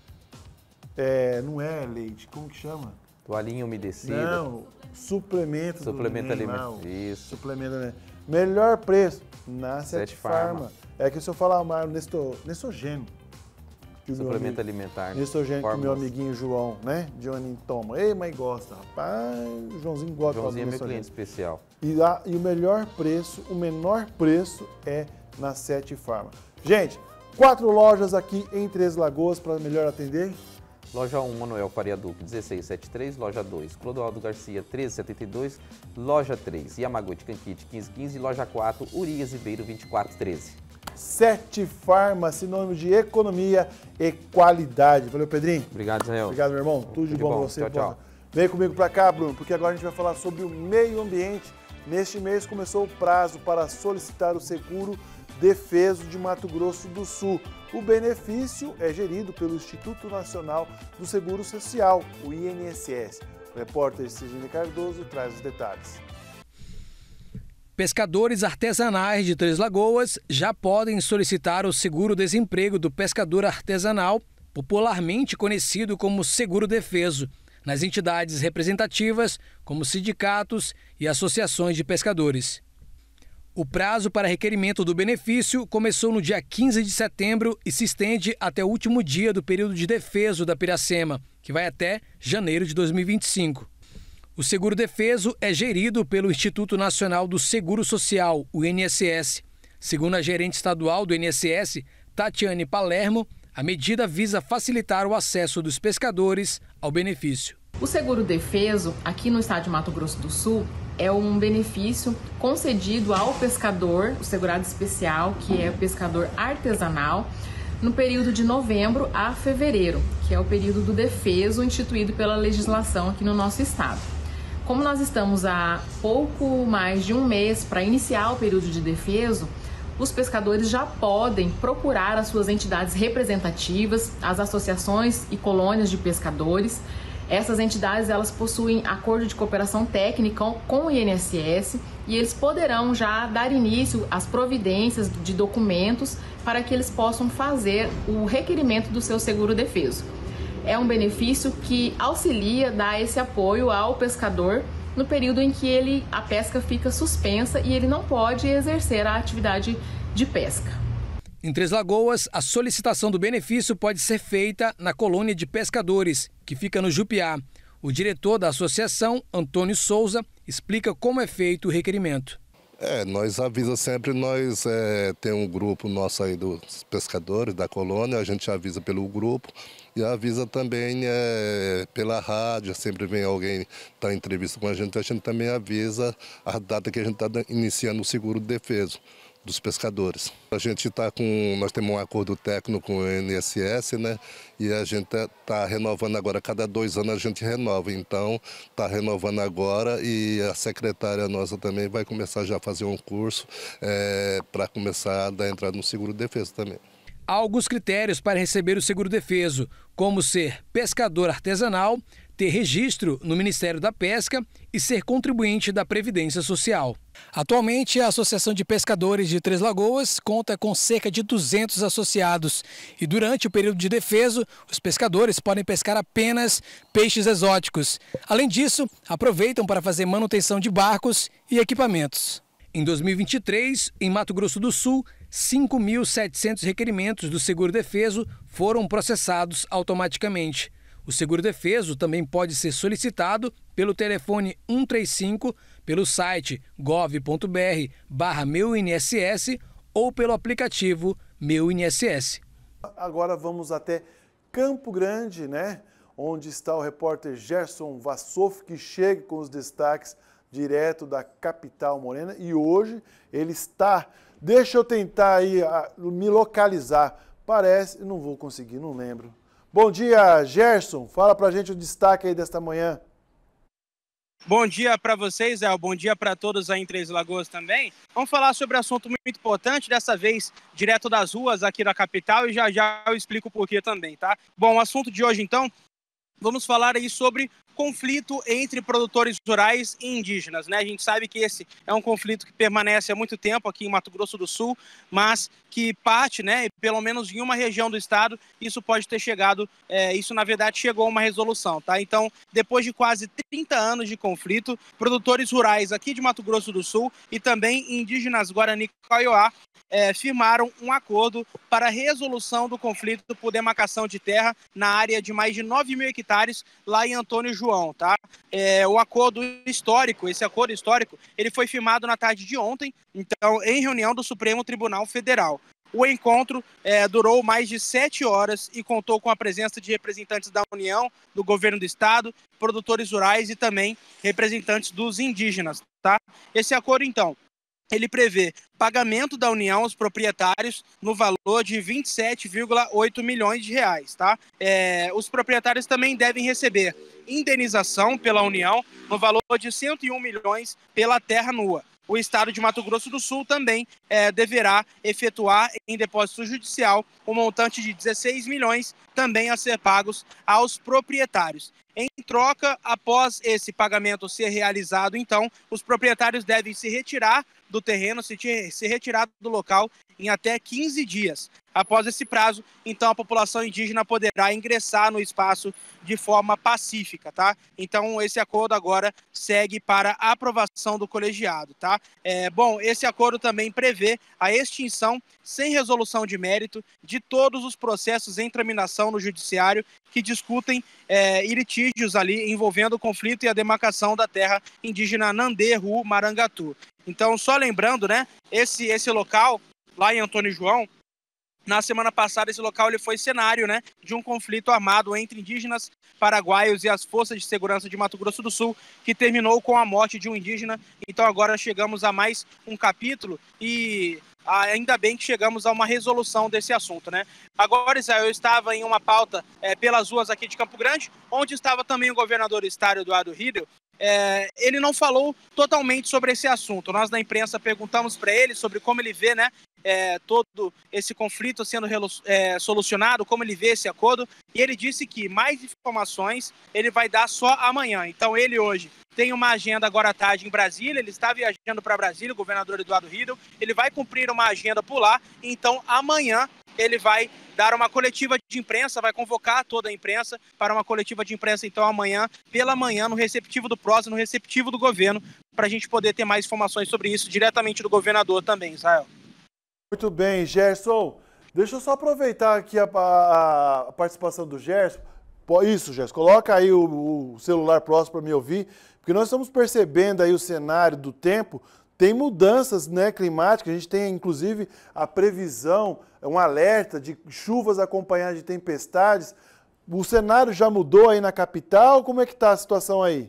[SPEAKER 3] Não é leite, como que chama?
[SPEAKER 20] Toalhinha umedecida.
[SPEAKER 3] Não, suplemento
[SPEAKER 20] alimentar. Isso.
[SPEAKER 3] Suplemento alimentar. Melhor preço na Sete Farma. É que se eu falar mais, Nestogênio.
[SPEAKER 20] Suplemento alimentar.
[SPEAKER 3] Nestogênio que o meu amiguinho João, né? Johnny toma. Ei, mas gosta, rapaz. O Joãozinho gosta.
[SPEAKER 20] Joãozinho é meu cliente especial.
[SPEAKER 3] E o melhor preço, o menor preço é na Sete Farma. Gente, 4 lojas aqui em Três Lagoas para melhor atender.
[SPEAKER 20] Loja 1, Manuel Faria Duque, 1673. Loja 2, Clodoaldo Garcia, 1372. Loja 3, Yamaguchi Kankite, 1515. Loja 4, Urias Ribeiro, 2413.
[SPEAKER 3] Sete Farma, sinônimo de economia e qualidade. Valeu, Pedrinho.
[SPEAKER 20] Obrigado, Israel.
[SPEAKER 3] Obrigado, meu irmão. Tudo de bom pra você.
[SPEAKER 20] Tchau, tchau.
[SPEAKER 3] Vem comigo pra cá, Bruno, porque agora a gente vai falar sobre o meio ambiente. Neste mês começou o prazo para solicitar o seguro Defeso de Mato Grosso do Sul. O benefício é gerido pelo Instituto Nacional do Seguro Social, o INSS. O repórter Cidinei Cardoso traz os detalhes.
[SPEAKER 9] Pescadores artesanais de Três Lagoas já podem solicitar o seguro-desemprego do pescador artesanal, popularmente conhecido como seguro defeso, nas entidades representativas, como sindicatos e associações de pescadores. O prazo para requerimento do benefício começou no dia 15 de setembro e se estende até o último dia do período de defeso da Piracema, que vai até janeiro de 2025. O seguro defeso é gerido pelo Instituto Nacional do Seguro Social, o INSS. Segundo a gerente estadual do INSS, Tatiane Palermo, a medida visa facilitar o acesso dos pescadores ao benefício.
[SPEAKER 21] O seguro defeso, aqui no estado de Mato Grosso do Sul, é um benefício concedido ao pescador, o segurado especial, que é o pescador artesanal, no período de novembro a fevereiro, que é o período do defeso instituído pela legislação aqui no nosso estado. Como nós estamos há pouco mais de um mês para iniciar o período de defeso, os pescadores já podem procurar as suas entidades representativas, as associações e colônias de pescadores. Essas entidades, elas possuem acordo de cooperação técnica com o INSS e eles poderão já dar início às providências de documentos para que eles possam fazer o requerimento do seu seguro defeso. É um benefício que auxilia, dá esse apoio ao pescador no período em que a pesca fica suspensa e ele não pode exercer a atividade de pesca.
[SPEAKER 9] Em Três Lagoas, a solicitação do benefício pode ser feita na colônia de pescadores, que fica no Jupiá. O diretor da associação, Antônio Souza, explica como é feito o requerimento.
[SPEAKER 22] Nós avisa sempre, nós tem um grupo nosso aí dos pescadores da colônia, a gente avisa pelo grupo e avisa também pela rádio, sempre vem alguém dar entrevista com a gente também avisa a data que a gente está iniciando o seguro defeso dos pescadores. Nós temos um acordo técnico com o INSS, né? E a gente está renovando agora, cada 2 anos a gente renova. Então, está renovando agora e a secretária nossa também vai começar já a fazer um curso para começar a dar entrada no seguro defeso também.
[SPEAKER 9] Há alguns critérios para receber o seguro defeso, como ser pescador artesanal, ter registro no Ministério da Pesca e ser contribuinte da Previdência Social. Atualmente, a Associação de Pescadores de Três Lagoas conta com cerca de 200 associados e durante o período de defeso, os pescadores podem pescar apenas peixes exóticos. Além disso, aproveitam para fazer manutenção de barcos e equipamentos. Em 2023, em Mato Grosso do Sul, 5.700 requerimentos do seguro defeso foram processados automaticamente. O seguro defeso também pode ser solicitado pelo telefone 135, pelo site gov.br/meuinss ou pelo aplicativo Meu INSS.
[SPEAKER 3] Agora vamos até Campo Grande, né? Onde está o repórter Gerson Vassoff, que chega com os destaques direto da capital morena. E hoje ele está... Deixa eu tentar aí me localizar. Parece... Não vou conseguir, não lembro. Bom dia, Gerson. Fala pra gente o destaque aí desta manhã.
[SPEAKER 1] Bom dia para vocês, bom dia para todos aí em Três Lagoas também. Vamos falar sobre um assunto muito importante, dessa vez direto das ruas aqui da capital, e já eu explico o porquê também, tá? Bom, o assunto de hoje então, vamos falar aí sobre conflito entre produtores rurais e indígenas, né? A gente sabe que esse é um conflito que permanece há muito tempo aqui em Mato Grosso do Sul, mas que parte, né, pelo menos em uma região do estado, isso pode ter chegado, isso na verdade chegou a uma resolução, tá? Então, depois de quase 30 anos de conflito, produtores rurais aqui de Mato Grosso do Sul e também indígenas Guarani Kaiowá firmaram um acordo para a resolução do conflito por demarcação de terra na área de mais de 9 mil hectares lá em Antônio João, tá? O acordo histórico, esse acordo histórico, ele foi firmado na tarde de ontem, então, em reunião do Supremo Tribunal Federal. O encontro durou mais de 7 horas e contou com a presença de representantes da União, do governo do estado, produtores rurais e também representantes dos indígenas, tá? Esse acordo, então, ele prevê pagamento da União aos proprietários no valor de 27,8 milhões de reais, tá? Os proprietários também devem receber indenização pela União no valor de 101 milhões pela terra nua. O estado de Mato Grosso do Sul também deverá efetuar em depósito judicial um montante de 16 milhões também a ser pagos aos proprietários. Em troca, após esse pagamento ser realizado, então, os proprietários devem se retirar do terreno, se retirar do local em até 15 dias. Após esse prazo, então, a população indígena poderá ingressar no espaço de forma pacífica, tá? Então, esse acordo agora segue para a aprovação do colegiado, tá? Bom, esse acordo também prevê a extinção, sem resolução de mérito, de todos os processos em tramitação no judiciário que discutem e litígios ali envolvendo o conflito e a demarcação da terra indígena Nandê-Ru Marangatu. Então, só lembrando, né, esse local, lá em Antônio João, na semana passada, esse local ele foi cenário, né, de um conflito armado entre indígenas paraguaios e as forças de segurança de Mato Grosso do Sul, que terminou com a morte de um indígena. Então agora chegamos a mais um capítulo e ainda bem que chegamos a uma resolução desse assunto, né? Agora, Israel, eu estava em uma pauta pelas ruas aqui de Campo Grande, onde estava também o governador do estado, Eduardo Riedel. Ele não falou totalmente sobre esse assunto. Nós da imprensa perguntamos para ele sobre como ele vê, né, todo esse conflito sendo solucionado, como ele vê esse acordo, e ele disse que mais informações ele vai dar só amanhã. Então ele hoje tem uma agenda agora à tarde em Brasília, ele está viajando para Brasília, o governador Eduardo Riedel, ele vai cumprir uma agenda por lá, então amanhã ele vai dar uma coletiva de imprensa, vai convocar toda a imprensa para uma coletiva de imprensa, então amanhã, pela manhã, no receptivo do PROS, no receptivo do governo, para a gente poder ter mais informações sobre isso, diretamente do governador também, Israel.
[SPEAKER 3] Muito bem, Gerson. Deixa eu só aproveitar aqui a participação do Gerson. Isso, Gerson, coloca aí o celular próximo para me ouvir, porque nós estamos percebendo aí o cenário do tempo, tem mudanças, né, climáticas, a gente tem inclusive a previsão, um alerta de chuvas acompanhadas de tempestades. O cenário já mudou aí na capital? Como é que está a situação aí?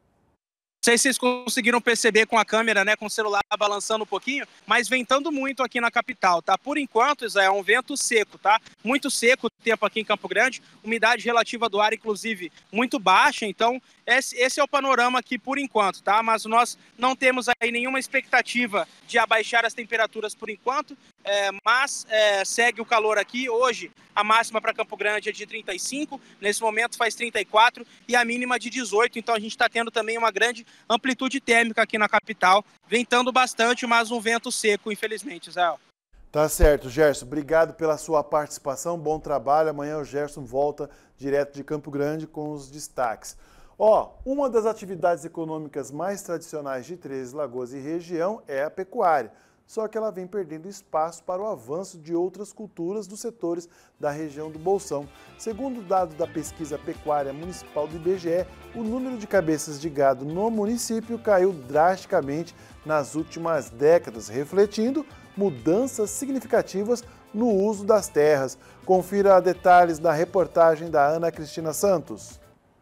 [SPEAKER 1] Não sei se vocês conseguiram perceber com a câmera, né, com o celular balançando um pouquinho, mas ventando muito aqui na capital, tá? Por enquanto, Zé, é um vento seco, tá? Muito seco o tempo aqui em Campo Grande, umidade relativa do ar, inclusive, muito baixa, então esse é o panorama aqui por enquanto, tá? Mas nós não temos aí nenhuma expectativa de abaixar as temperaturas por enquanto, mas segue o calor aqui. Hoje a máxima para Campo Grande é de 35, nesse momento faz 34 e a mínima de 18, então a gente está tendo também uma grande amplitude térmica aqui na capital, ventando bastante, mas um vento seco, infelizmente, Zé.
[SPEAKER 3] Tá certo, Gerson. Obrigado pela sua participação, bom trabalho. Amanhã o Gerson volta direto de Campo Grande com os destaques. Uma das atividades econômicas mais tradicionais de Três Lagoas e região é a pecuária. só que ela vem perdendo espaço para o avanço de outras culturas dos setores da região do Bolsão. Segundo dados da pesquisa pecuária municipal do IBGE, o número de cabeças de gado no município caiu drasticamente nas últimas décadas, refletindo mudanças significativas no uso das terras. Confira detalhes na reportagem da Ana Cristina Santos.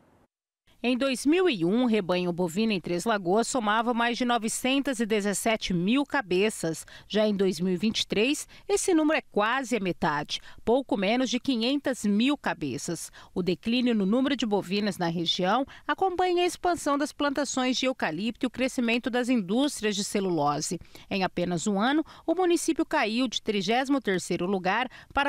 [SPEAKER 10] Em 2001, o rebanho bovino em Três Lagoas somava mais de 917 mil cabeças. Já em 2023, esse número é quase a metade, pouco menos de 500 mil cabeças. O declínio no número de bovinas na região acompanha a expansão das plantações de eucalipto e o crescimento das indústrias de celulose. Em apenas um ano, o município caiu de 33º lugar para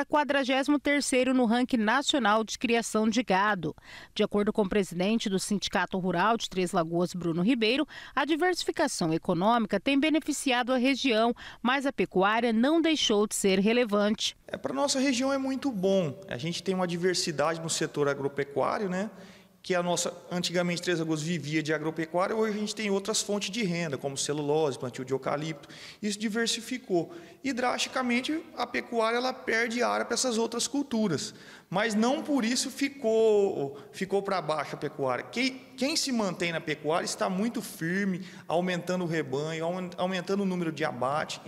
[SPEAKER 10] 43º no ranking nacional de criação de gado. De acordo com o presidente do Sindicato Rural de Três Lagoas, Bruno Ribeiro, a diversificação econômica tem beneficiado a região, mas a pecuária não deixou de ser relevante.
[SPEAKER 5] Para a nossa região é muito bom. A gente tem uma diversidade no setor agropecuário, né? Que antigamente Três Lagoas vivia de agropecuária, hoje a gente tem outras fontes de renda, como celulose, plantio de eucalipto. Isso diversificou. E drasticamente a pecuária ela perde área para essas outras culturas. Mas não por isso ficou para baixo a pecuária. Quem se mantém na pecuária está muito firme, aumentando o rebanho, aumentando o número de abate,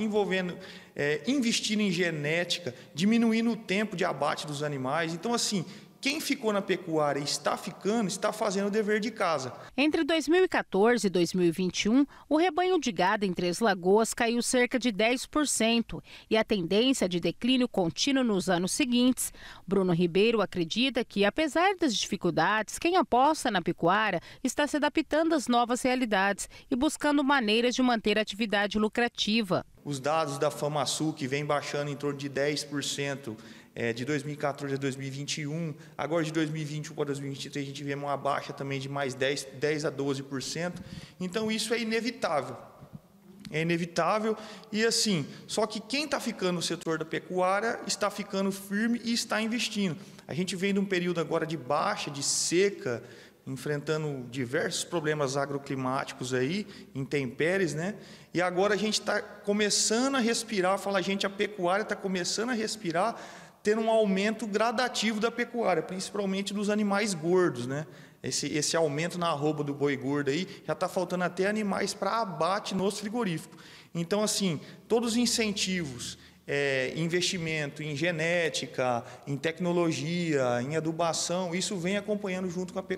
[SPEAKER 5] investindo em genética, diminuindo o tempo de abate dos animais. Então, assim, quem ficou na pecuária e está fazendo o dever de casa.
[SPEAKER 10] Entre 2014 e 2021, o rebanho de gado em Três Lagoas caiu cerca de 10% e a tendência de declínio contínuo nos anos seguintes. Bruno Ribeiro acredita que, apesar das dificuldades, quem aposta na pecuária está se adaptando às novas realidades e buscando maneiras de manter a atividade lucrativa.
[SPEAKER 5] Os dados da FamaSul, que vem baixando em torno de 10%, de 2014 a 2021, agora de 2021 para 2023 a gente vê uma baixa também de mais 10 a 12%, então isso é inevitável. É inevitável e assim, só que quem está ficando no setor da pecuária está ficando firme e está investindo. A gente vem de um período agora de baixa, de seca, enfrentando diversos problemas agroclimáticos aí, intempéries, né? E agora a gente está começando a respirar, a pecuária está começando a respirar, tendo um aumento gradativo da pecuária, principalmente dos animais gordos, né? Esse aumento na arroba do boi gordo aí, já está faltando até animais para abate nos frigoríficos. Então, assim, todos os incentivos, investimento em genética, em tecnologia, em adubação, isso vem acompanhando junto com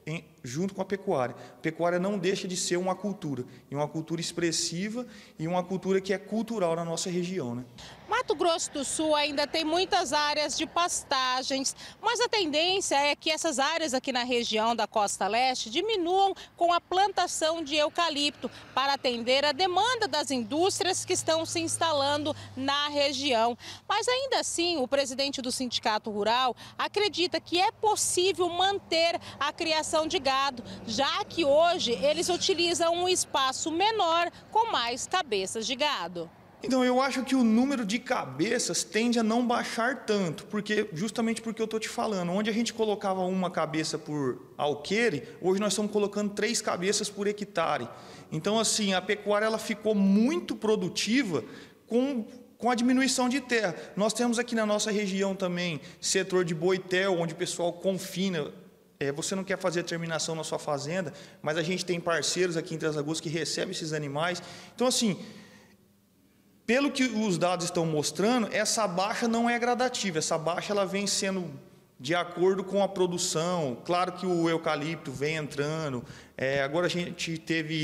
[SPEAKER 5] a pecuária. A pecuária não deixa de ser uma cultura, e uma cultura expressiva e uma cultura que é cultural na nossa região, né?
[SPEAKER 10] Mato Grosso do Sul ainda tem muitas áreas de pastagens, mas a tendência é que essas áreas aqui na região da Costa Leste diminuam com a plantação de eucalipto para atender a demanda das indústrias que estão se instalando na região. Mas ainda assim, o presidente do Sindicato Rural acredita que é possível manter a criação de gado, já que hoje eles utilizam um espaço menor com mais cabeças de gado.
[SPEAKER 5] Então, eu acho que o número de cabeças tende a não baixar tanto, justamente porque eu estou te falando, onde a gente colocava uma cabeça por alqueire, hoje nós estamos colocando 3 cabeças por hectare. Então, assim, a pecuária ela ficou muito produtiva com a diminuição de terra. Nós temos aqui na nossa região também setor de boitel, onde o pessoal confina. Você não quer fazer a terminação na sua fazenda, mas a gente tem parceiros aqui em Três Lagoas que recebem esses animais. Então, assim, pelo que os dados estão mostrando, essa baixa não é gradativa, essa baixa ela vem sendo de acordo com a produção. Claro que o eucalipto vem entrando, agora a gente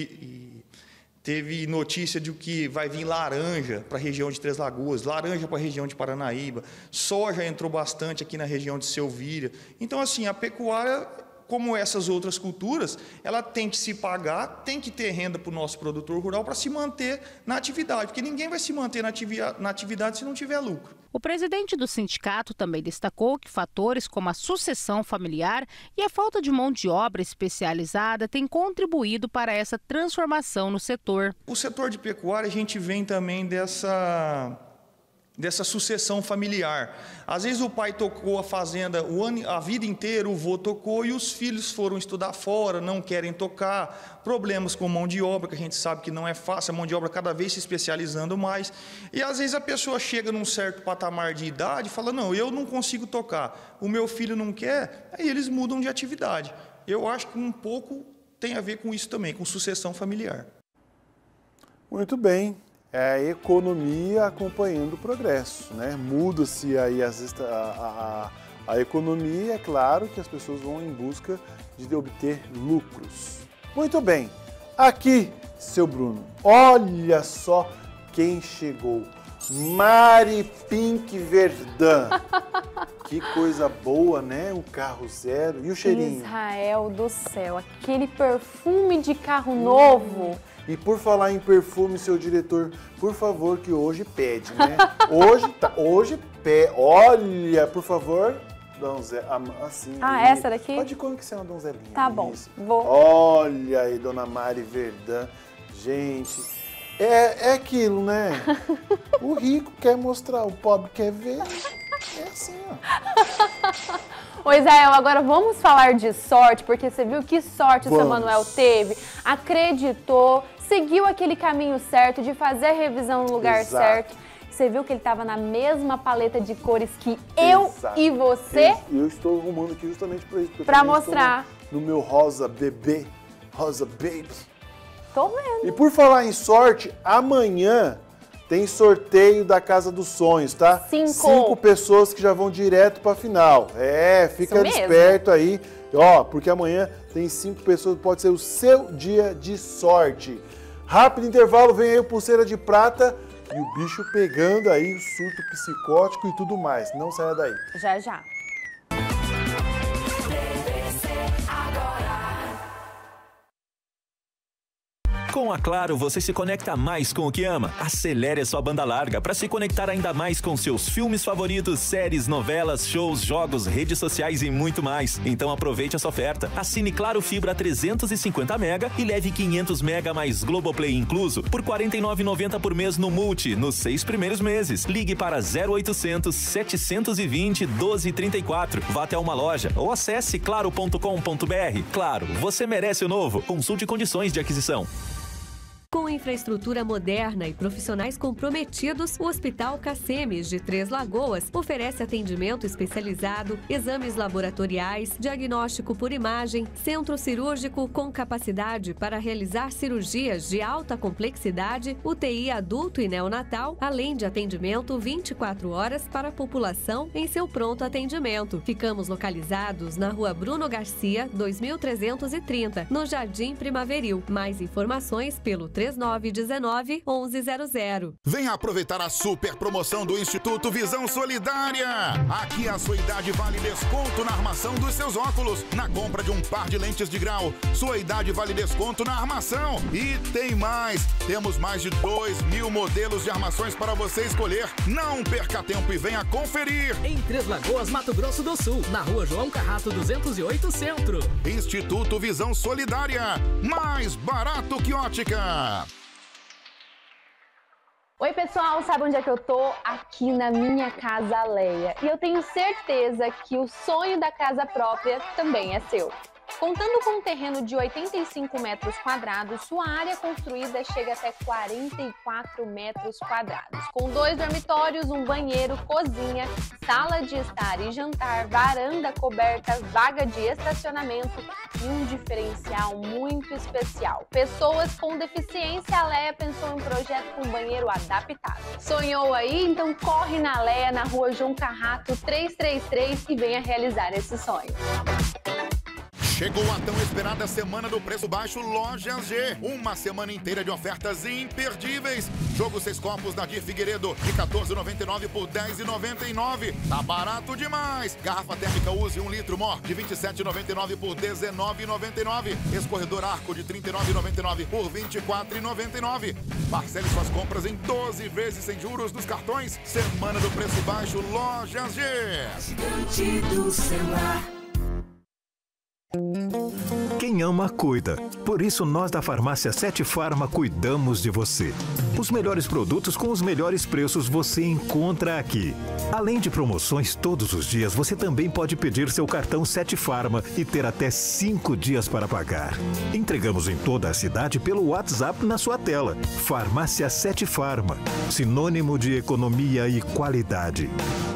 [SPEAKER 5] teve notícia de que vai vir laranja para a região de Três Lagoas, laranja para a região de Paranaíba, soja entrou bastante aqui na região de Selvíria. Então, assim, a pecuária, como essas outras culturas, ela tem que se pagar, tem que ter renda para o nosso produtor rural para se manter na atividade, porque ninguém vai se manter na atividade se não tiver lucro.
[SPEAKER 10] O presidente do sindicato também destacou que fatores como a sucessão familiar e a falta de mão de obra especializada têm contribuído para essa transformação no setor.
[SPEAKER 5] O setor de pecuária, a gente vem também dessa sucessão familiar. Às vezes o pai tocou a fazenda a vida inteira, o avô tocou e os filhos foram estudar fora, não querem tocar, problemas com mão de obra, que a gente sabe que não é fácil, a mão de obra cada vez se especializando mais, e às vezes a pessoa chega num certo patamar de idade e fala, não, eu não consigo tocar, o meu filho não quer, aí eles mudam de atividade. Eu acho que um pouco tem a ver com isso também, com sucessão familiar.
[SPEAKER 3] Muito bem. É a economia acompanhando o progresso, né? Muda-se aí a economia, é claro que as pessoas vão em busca de obter lucros. Muito bem, aqui, seu Bruno, olha só quem chegou. Mari Pink Verdun. Que coisa boa, né? Um carro zero. E o cheirinho?
[SPEAKER 4] Israel do céu, aquele perfume de carro novo.
[SPEAKER 3] E por falar em perfume, seu diretor, por favor, que hoje pede, né? Hoje pede. Olha, por favor, donzela, assim.
[SPEAKER 4] Ah, essa daqui?
[SPEAKER 3] Pode como que você é uma donzelinha.
[SPEAKER 4] Tá bom, vou.
[SPEAKER 3] Olha aí, dona Mari Verdun. Gente, é aquilo, né? O rico quer mostrar, o pobre quer ver. É assim, ó.
[SPEAKER 4] Ô Israel, agora vamos falar de sorte, porque você viu que sorte o seu Manuel teve, acreditou, seguiu aquele caminho certo de fazer a revisão no lugar certo. Você viu que ele estava na mesma paleta de cores que eu e você?
[SPEAKER 3] Eu estou arrumando aqui justamente para isso.
[SPEAKER 4] Para mostrar.
[SPEAKER 3] No meu rosa bebê, rosa baby.
[SPEAKER 4] Tô vendo.
[SPEAKER 3] E por falar em sorte, amanhã tem sorteio da Casa dos Sonhos, tá? 5 pessoas que já vão direto para a final. Fica esperto aí, ó, porque amanhã tem 5 pessoas, pode ser o seu dia de sorte. Rápido intervalo, vem aí o Pulseira de Prata e o bicho pegando aí o surto psicótico e tudo mais. Não saia daí.
[SPEAKER 4] Já, já.
[SPEAKER 12] Com a Claro, você se conecta mais com o que ama. Acelere a sua banda larga para se conectar ainda mais com seus filmes favoritos, séries, novelas, shows, jogos, redes sociais e muito mais. Então aproveite essa oferta. Assine Claro Fibra 350 mega e leve 500 mega mais Globoplay incluso por R$ 49,90 por mês no Multi, nos 6 primeiros meses. Ligue para 0800 720 1234. Vá até uma loja ou acesse claro.com.br. Claro, você merece o novo. Consulte condições de aquisição.
[SPEAKER 18] Com infraestrutura moderna e profissionais comprometidos, o Hospital Cacemes de Três Lagoas oferece atendimento especializado, exames laboratoriais, diagnóstico por imagem, centro cirúrgico com capacidade para realizar cirurgias de alta complexidade, UTI adulto e neonatal, além de atendimento 24 horas para a população em seu pronto atendimento. Ficamos localizados na Rua Bruno Garcia, 2330, no Jardim Primaveril. Mais informações pelo 3919-1100.
[SPEAKER 14] Venha aproveitar a super promoção do Instituto Visão Solidária. Aqui a sua idade vale desconto na armação dos seus óculos. Na compra de um par de lentes de grau, sua idade vale desconto na armação. E tem mais. Temos mais de 2.000 modelos de armações para você escolher. Não perca tempo e venha conferir.
[SPEAKER 16] Em Três Lagoas, Mato Grosso do Sul, na Rua João Carrato 208 Centro.
[SPEAKER 14] Instituto Visão Solidária. Mais barato que ótica.
[SPEAKER 4] Oi pessoal, sabe onde é que eu tô? Aqui na minha casa Leia. E eu tenho certeza que o sonho da casa própria também é seu. Contando com um terreno de 85 metros quadrados, sua área construída chega até 44 metros quadrados. Com 2 dormitórios, um banheiro, cozinha, sala de estar e jantar, varanda coberta, vaga de estacionamento e um diferencial muito especial. Pessoas com deficiência, a Leia pensou em um projeto com banheiro adaptado. Sonhou aí? Então corre na Leia, na Rua João Carrato 333 e venha realizar esse sonho.
[SPEAKER 14] Chegou a tão esperada semana do preço baixo Lojas G. Uma semana inteira de ofertas imperdíveis. Jogo 6 copos da Dir Figueiredo de R$ 14,99 por R$ 10,99. Tá barato demais. Garrafa térmica Use 1 litro Mor de R$ 27,99 por R$ 19,99. Escorredor Arco de R$ 39,99 por R$ 24,99. Parcele suas compras em 12 vezes sem juros dos cartões. Semana do preço baixo Lojas G.
[SPEAKER 15] Gigante do celular.
[SPEAKER 12] Quem Quem ama, cuida. Por isso, nós da Farmácia 7 Farma cuidamos de você. Os melhores produtos com os melhores preços você encontra aqui. Além de promoções todos os dias, você também pode pedir seu cartão 7 Farma e ter até 5 dias para pagar. Entregamos em toda a cidade pelo WhatsApp na sua tela. Farmácia 7 Farma, sinônimo de economia e qualidade.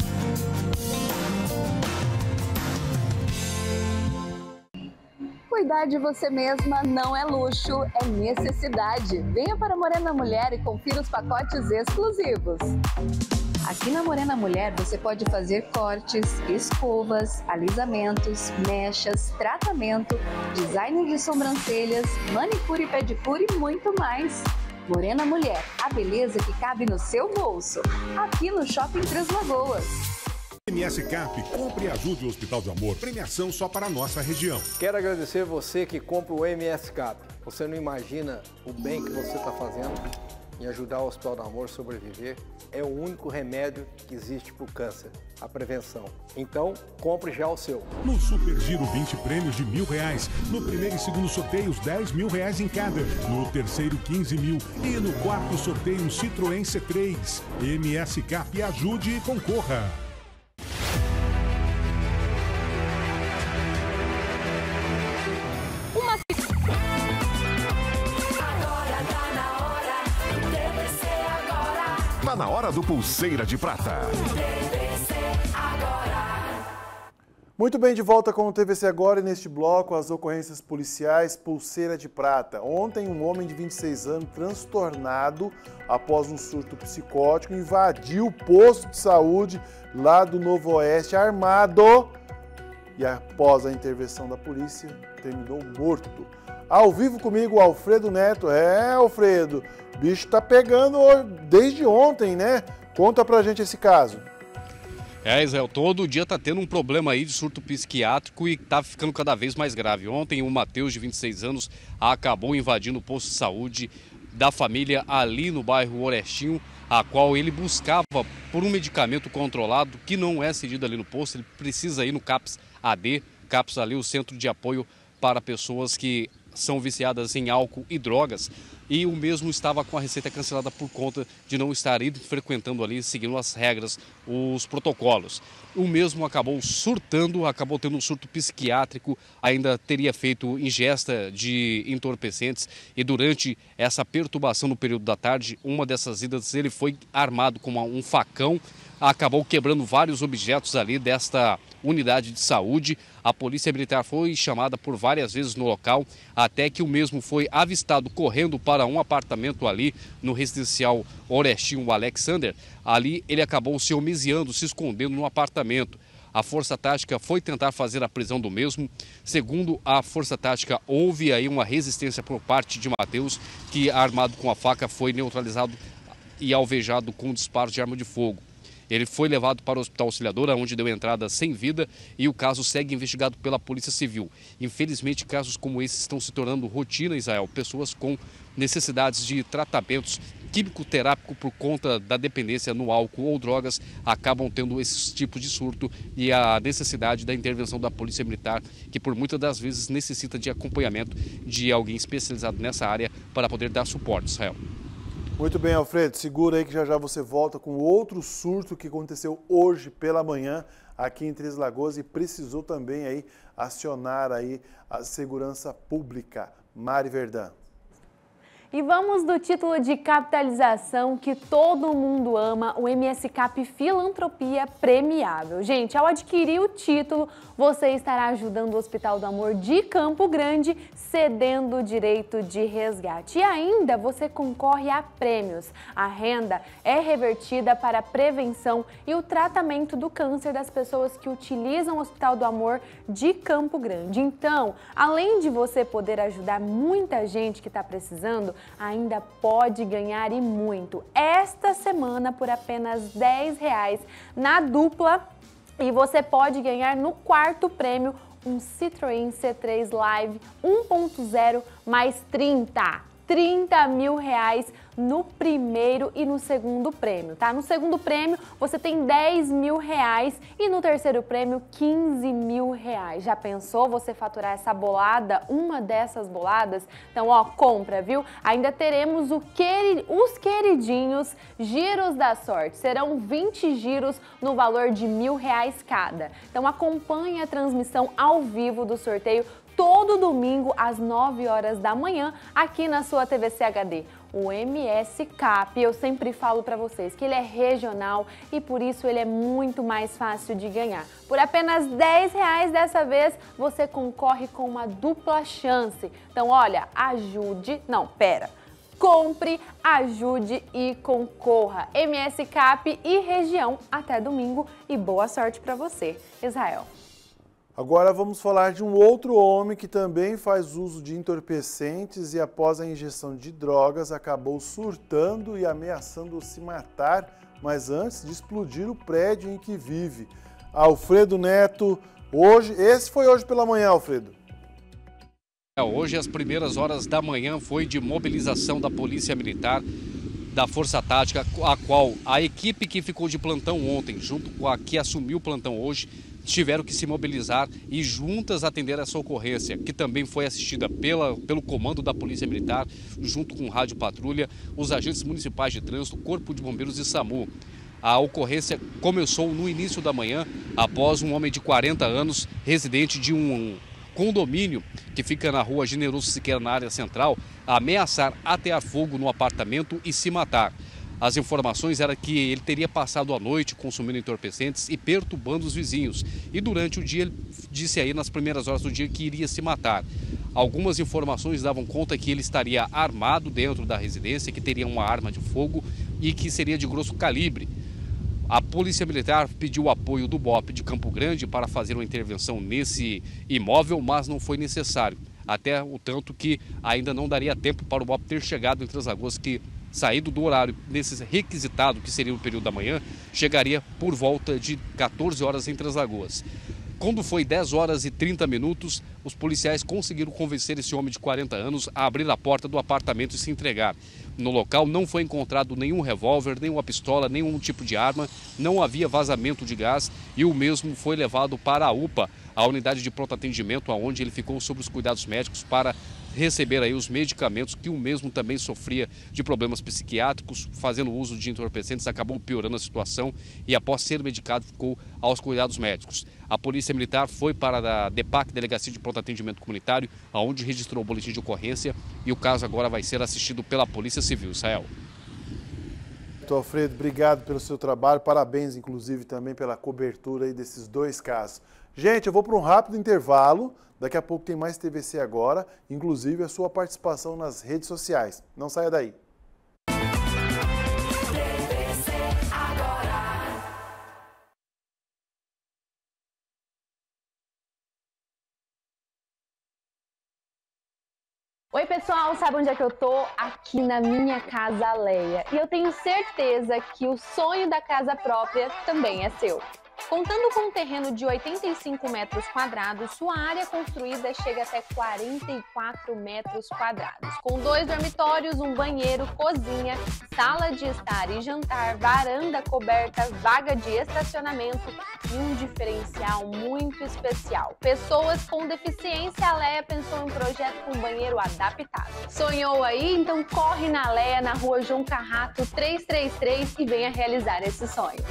[SPEAKER 6] Cuidar de você mesma não é luxo, é necessidade. Venha para a Morena Mulher e confira os pacotes exclusivos. Aqui na Morena Mulher você pode fazer cortes, escovas, alisamentos, mechas, tratamento, design de sobrancelhas, manicure e pedicure e muito mais. Morena Mulher, a beleza que cabe no seu bolso. Aqui no Shopping Três Lagoas.
[SPEAKER 7] MS Cap, compre e ajude o Hospital do Amor. Premiação só para a nossa região.
[SPEAKER 23] Quero agradecer você que compra o MS Cap. Você não imagina o bem que você está fazendo em ajudar o Hospital do Amor a sobreviver. É o único remédio que existe para o câncer, a prevenção. Então, compre já o seu.
[SPEAKER 7] No Super Giro, 20 prêmios de R$1.000. No primeiro e segundo sorteio, R$10.000 em cada. No terceiro, 15 mil. E no quarto sorteio, um Citroën C3. MS Cap, ajude e concorra.
[SPEAKER 17] Tá na hora do Pulseira de Prata.
[SPEAKER 3] Muito bem, de volta com o TVC Agora e neste bloco as ocorrências policiais Pulseira de Prata. Ontem um homem de 26 anos transtornado após um surto psicótico invadiu o posto de saúde lá do Novo Oeste armado e após a intervenção da polícia terminou morto. Ao vivo comigo, Alfredo Neto. Alfredo, o bicho tá pegando desde ontem, né? Conta pra gente esse caso.
[SPEAKER 11] Israel, todo dia tá tendo um problema aí de surto psiquiátrico e tá ficando cada vez mais grave. Ontem o Matheus, de 26 anos, acabou invadindo o posto de saúde da família ali no bairro Orestinho, a qual ele buscava por um medicamento controlado que não é cedido ali no posto. Ele precisa ir no CAPS AD, CAPS ali, o Centro de Apoio para Pessoas que são viciadas em álcool e drogas, e o mesmo estava com a receita cancelada por conta de não estar indo frequentando ali, seguindo as regras, os protocolos. O mesmo acabou surtando, acabou tendo um surto psiquiátrico, ainda teria feito ingesta de entorpecentes e durante essa perturbação no período da tarde, uma dessas idas ele foi armado com um facão, acabou quebrando vários objetos ali desta unidade de saúde. A polícia militar foi chamada por várias vezes no local, até que o mesmo foi avistado correndo para um apartamento ali no residencial Orestinho Alexander. Ali ele acabou se homiziando, se escondendo no apartamento. A Força Tática foi tentar fazer a prisão do mesmo. Segundo a Força Tática, houve aí uma resistência por parte de Matheus, que armado com a faca foi neutralizado e alvejado com disparo de arma de fogo. Ele foi levado para o Hospital Auxiliadora, onde deu entrada sem vida e o caso segue investigado pela Polícia Civil. Infelizmente, casos como esses estão se tornando rotina, Israel. Pessoas com necessidades de tratamentos químico-terápico por conta da dependência no álcool ou drogas acabam tendo esses tipos de surto e a necessidade da intervenção da Polícia Militar, que por muitas das vezes necessita de acompanhamento de alguém especializado nessa área para poder dar suporte, Israel.
[SPEAKER 3] Muito bem, Alfredo, segura aí que já você volta com outro surto que aconteceu hoje pela manhã aqui em Três Lagoas e precisou também aí acionar aí a segurança pública. Mari Verdão.
[SPEAKER 4] E vamos do título de capitalização que todo mundo ama, o MS Cap Filantropia Premiável. Gente, ao adquirir o título, você estará ajudando o Hospital do Amor de Campo Grande, cedendo o direito de resgate. E ainda você concorre a prêmios. A renda é revertida para a prevenção e o tratamento do câncer das pessoas que utilizam o Hospital do Amor de Campo Grande. Então, além de você poder ajudar muita gente que está precisando, ainda pode ganhar e muito. Esta semana, por apenas R$10 na dupla, e você pode ganhar no quarto prêmio um Citroën C3 Live 1.0 mais 30 mil reais no primeiro e no segundo prêmio, tá? No segundo prêmio você tem 10 mil reais e no terceiro prêmio 15 mil reais. Já pensou você faturar essa bolada, uma dessas boladas? Então, ó, compra, viu? Ainda teremos os queridinhos giros da sorte. Serão 20 giros no valor de R$1.000 cada. Então, acompanhe a transmissão ao vivo do sorteio todo domingo às 9 horas da manhã aqui na sua TVC HD. O MS Cap, eu sempre falo para vocês que ele é regional e por isso ele é muito mais fácil de ganhar. Por apenas R$10 dessa vez, você concorre com uma dupla chance. Então, olha, compre, ajude e concorra. MS Cap e região até domingo e boa sorte para você. Israel.
[SPEAKER 3] Agora vamos falar de um outro homem que também faz uso de entorpecentes e após a injeção de drogas acabou surtando e ameaçando se matar, mas antes de explodir o prédio em que vive. Alfredo Neto, esse foi hoje pela manhã, Alfredo.
[SPEAKER 11] Hoje, às primeiras horas da manhã, foi de mobilização da Polícia Militar, da Força Tática, a qual a equipe que ficou de plantão ontem, junto com a que assumiu o plantão hoje, tiveram que se mobilizar e juntas atender essa ocorrência, que também foi assistida pelo comando da Polícia Militar, junto com o Rádio Patrulha, os agentes municipais de trânsito, Corpo de Bombeiros e SAMU. A ocorrência começou no início da manhã, após um homem de 40 anos, residente de um condomínio que fica na rua Generoso Siqueira, na área central, ameaçar atear fogo no apartamento e se matar. As informações eram que ele teria passado a noite consumindo entorpecentes e perturbando os vizinhos. E durante o dia ele disse aí nas primeiras horas do dia que iria se matar. Algumas informações davam conta que ele estaria armado dentro da residência, que teria uma arma de fogo e que seria de grosso calibre. A Polícia Militar pediu o apoio do BOP de Campo Grande para fazer uma intervenção nesse imóvel, mas não foi necessário. Até o tanto que ainda não daria tempo para o BOP ter chegado em Três Lagoas, que saído do horário nesse requisitado, que seria no período da manhã, chegaria por volta de 14 horas em Três Lagoas. Quando foi 10 horas e 30 minutos, os policiais conseguiram convencer esse homem de 40 anos a abrir a porta do apartamento e se entregar. No local não foi encontrado nenhum revólver, nenhuma pistola, nenhum tipo de arma, não havia vazamento de gás e o mesmo foi levado para a UPA, a unidade de pronto atendimento, onde ele ficou sob os cuidados médicos para receber aí os medicamentos, que o mesmo também sofria de problemas psiquiátricos, fazendo uso de entorpecentes, acabou piorando a situação e após ser medicado ficou aos cuidados médicos. A Polícia Militar foi para a DEPAC, Delegacia de Pronto Atendimento Comunitário, onde registrou o boletim de ocorrência e o caso agora vai ser assistido pela Polícia Civil. Israel.
[SPEAKER 3] Alfredo, obrigado pelo seu trabalho, parabéns inclusive também pela cobertura aí desses dois casos. Gente, eu vou para um rápido intervalo, daqui a pouco tem mais TVC Agora, inclusive a sua participação nas redes sociais. Não saia daí.
[SPEAKER 4] Oi pessoal, sabe onde é que eu tô? Aqui na minha Casa Leia. E eu tenho certeza que o sonho da casa própria também é seu. Contando com um terreno de 85 metros quadrados, sua área construída chega até 44 metros quadrados. Com 2 dormitórios, um banheiro, cozinha, sala de estar e jantar, varanda coberta, vaga de estacionamento e um diferencial muito especial. Pessoas com deficiência, a Leia pensou em um projeto com banheiro adaptado. Sonhou aí? Então corre na Leia, na rua João Carrato 333 e venha realizar esse sonho.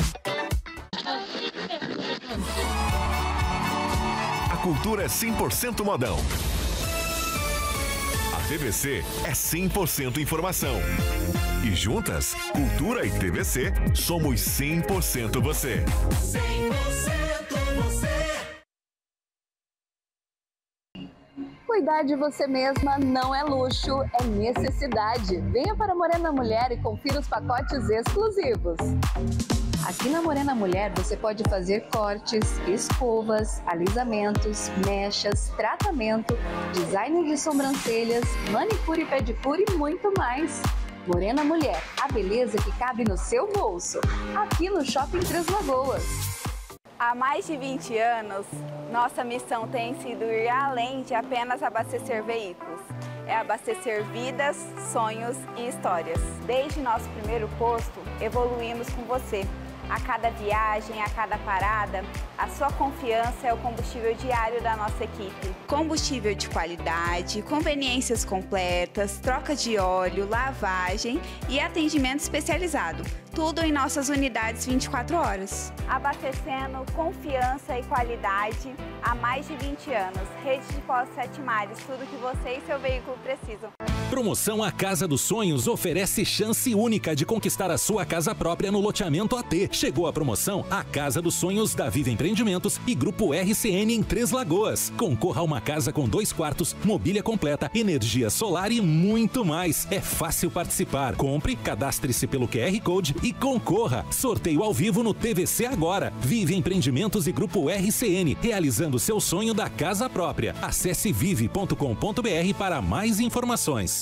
[SPEAKER 17] A cultura é 100% modão. A TVC é 100% informação. E juntas, cultura e TVC, somos 100% você.
[SPEAKER 6] 100% você. Cuidar de você mesma não é luxo, é necessidade. Venha para Morena Mulher e confira os pacotes exclusivos. Aqui na Morena Mulher você pode fazer cortes, escovas, alisamentos, mechas, tratamento, design de sobrancelhas, manicure e pedicure e muito mais. Morena Mulher, a beleza que cabe no seu bolso. Aqui no Shopping Três Lagoas.
[SPEAKER 2] Há mais de 20 anos, nossa missão tem sido ir além de apenas abastecer veículos. é abastecer vidas, sonhos e histórias. Desde nosso primeiro posto, evoluímos com você. A cada viagem, a cada parada, a sua confiança é o combustível diário da nossa equipe. Combustível de qualidade, conveniências completas, troca de óleo, lavagem e atendimento especializado. Tudo em nossas unidades 24 horas. Abastecendo confiança e qualidade há mais de 20 anos. Rede de Postos Sete Mares, tudo que você e seu veículo precisam.
[SPEAKER 8] Promoção A Casa dos Sonhos oferece chance única de conquistar a sua casa própria no loteamento AT. Chegou a promoção A Casa dos Sonhos da Viva Empreendimentos e Grupo RCN em Três Lagoas. Concorra a uma casa com 2 quartos, mobília completa, energia solar e muito mais. É fácil participar. Compre, cadastre-se pelo QR Code e concorra. Sorteio ao vivo no TVC agora. Vive Empreendimentos e Grupo RCN, realizando seu sonho da casa própria. Acesse vive.com.br para mais informações.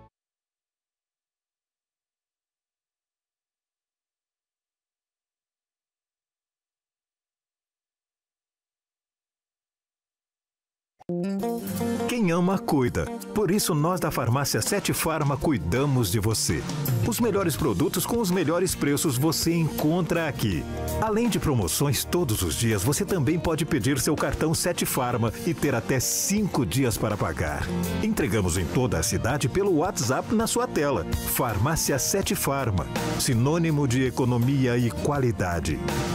[SPEAKER 13] Quem ama, cuida. Por isso, nós da Farmácia 7 Farma cuidamos de você. Os melhores produtos com os melhores preços você encontra aqui. Além de promoções todos os dias, você também pode pedir seu cartão 7 Farma e ter até 5 dias para pagar. Entregamos em toda a cidade pelo WhatsApp na sua tela. Farmácia 7 Farma, sinônimo de economia e qualidade.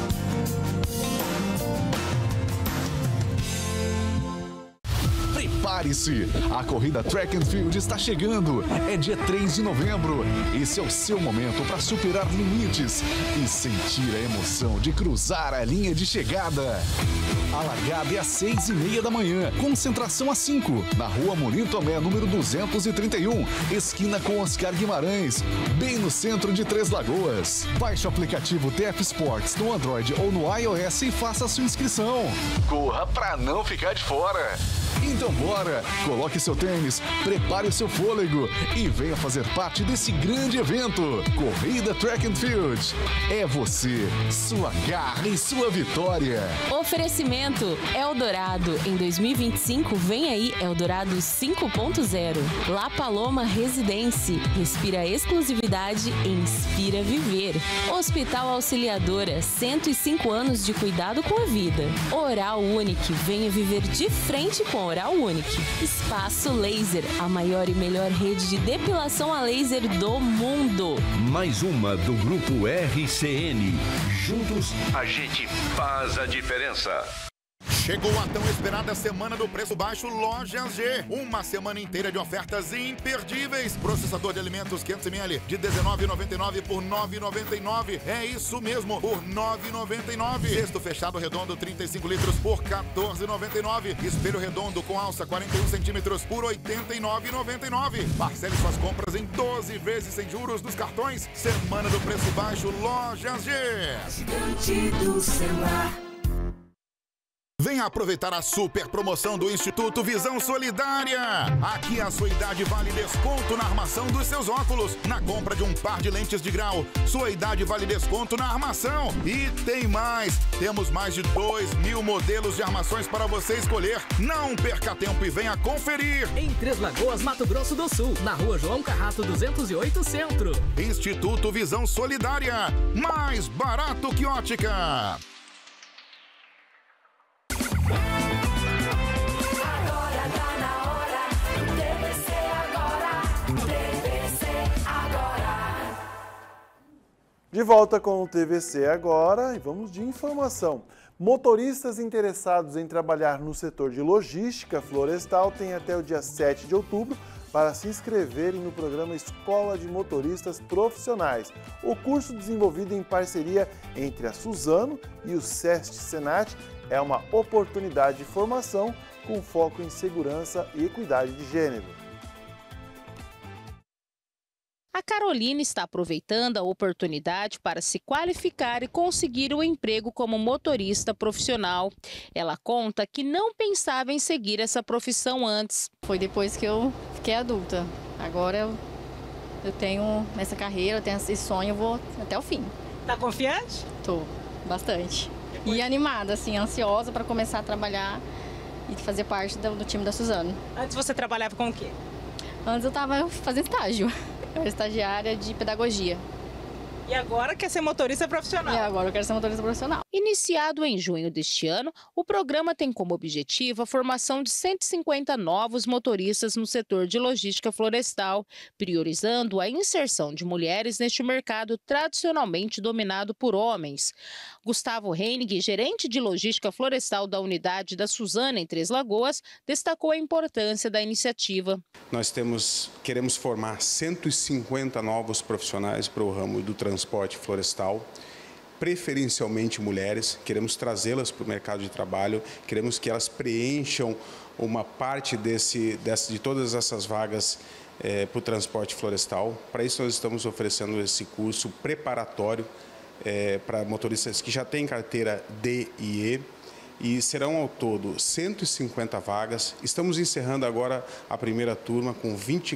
[SPEAKER 19] Prepare-se! A corrida Track and Field está chegando. É dia 3 de novembro. Esse é o seu momento para superar limites e sentir a emoção de cruzar a linha de chegada. A largada é às 6h30 da manhã. Concentração às 5, na Rua Molim Tomé, número 231, esquina com Oscar Guimarães, bem no centro de Três Lagoas. Baixe o aplicativo TF Sports no Android ou no iOS e faça sua inscrição. Corra para não ficar de fora. Então bora, coloque seu tênis, prepare o seu fôlego e venha fazer parte desse grande evento. Corrida Track and Field. É você, sua garra e sua vitória.
[SPEAKER 10] Oferecimento Eldorado. Em 2025 vem aí Eldorado 5.0. La Paloma Residência. Respira exclusividade e inspira viver. Hospital Auxiliadora. 105 anos de cuidado com a vida. Oral Unique. Venha viver de frente com Oral Unique. Espaço Laser, a maior e melhor rede de depilação a laser do mundo.
[SPEAKER 24] Mais uma do Grupo RCN. Juntos, a gente faz a diferença.
[SPEAKER 14] Chegou a tão esperada Semana do Preço Baixo Lojas G. Uma semana inteira de ofertas imperdíveis. Processador de alimentos 500ml de R$19,99 por R$9,99. É isso mesmo, por R$9,99. Cesto fechado redondo 35 litros por R$14,99. Espelho redondo com alça 41 centímetros por R$89,99. Parcele suas compras em 12 vezes sem juros nos cartões. Semana do Preço Baixo Lojas G.
[SPEAKER 15] Gigante do celular.
[SPEAKER 14] Venha aproveitar a super promoção do Instituto Visão Solidária. Aqui a sua idade vale desconto na armação dos seus óculos. Na compra de um par de lentes de grau, sua idade vale desconto na armação. E tem mais. Temos mais de 2.000 modelos de armações para você escolher. Não perca tempo e venha conferir.
[SPEAKER 16] Em Três Lagoas, Mato Grosso do Sul, na Rua João Carrato 208 Centro.
[SPEAKER 14] Instituto Visão Solidária. Mais barato que ótica.
[SPEAKER 3] De volta com o TVC agora e vamos de informação. Motoristas interessados em trabalhar no setor de logística florestal têm até o dia 7 de outubro para se inscreverem no programa Escola de Motoristas Profissionais. O curso, desenvolvido em parceria entre a Suzano e o SEST Senat, é uma oportunidade de formação com foco em segurança e equidade de gênero.
[SPEAKER 10] A Carolina está aproveitando a oportunidade para se qualificar e conseguir um emprego como motorista profissional. Ela conta que não pensava em seguir essa profissão antes.
[SPEAKER 25] Foi depois que eu fiquei adulta. Agora eu tenho nessa carreira, eu tenho esse sonho, eu vou até o fim.
[SPEAKER 10] Tá confiante?
[SPEAKER 25] Tô, bastante. E animada, assim, ansiosa para começar a trabalhar e fazer parte do time da Suzano.
[SPEAKER 10] Antes você trabalhava com o quê?
[SPEAKER 25] Antes eu estava fazendo estágio. Eu era estagiária de pedagogia.
[SPEAKER 10] E agora quer ser motorista profissional?
[SPEAKER 25] E agora eu quero ser motorista profissional.
[SPEAKER 10] Iniciado em junho deste ano, o programa tem como objetivo a formação de 150 novos motoristas no setor de logística florestal, priorizando a inserção de mulheres neste mercado tradicionalmente dominado por homens. Gustavo Hennig, gerente de logística florestal da unidade da Suzana em Três Lagoas, destacou a importância da iniciativa.
[SPEAKER 1] Nós queremos formar 150 novos profissionais para o ramo do transporte florestal, preferencialmente mulheres. Queremos trazê-las para o mercado de trabalho, queremos que elas preencham uma parte de todas essas vagas para o transporte florestal. Para isso nós estamos oferecendo esse curso preparatório para motoristas que já têm carteira D e E, e serão ao todo 150 vagas. Estamos encerrando agora a primeira turma com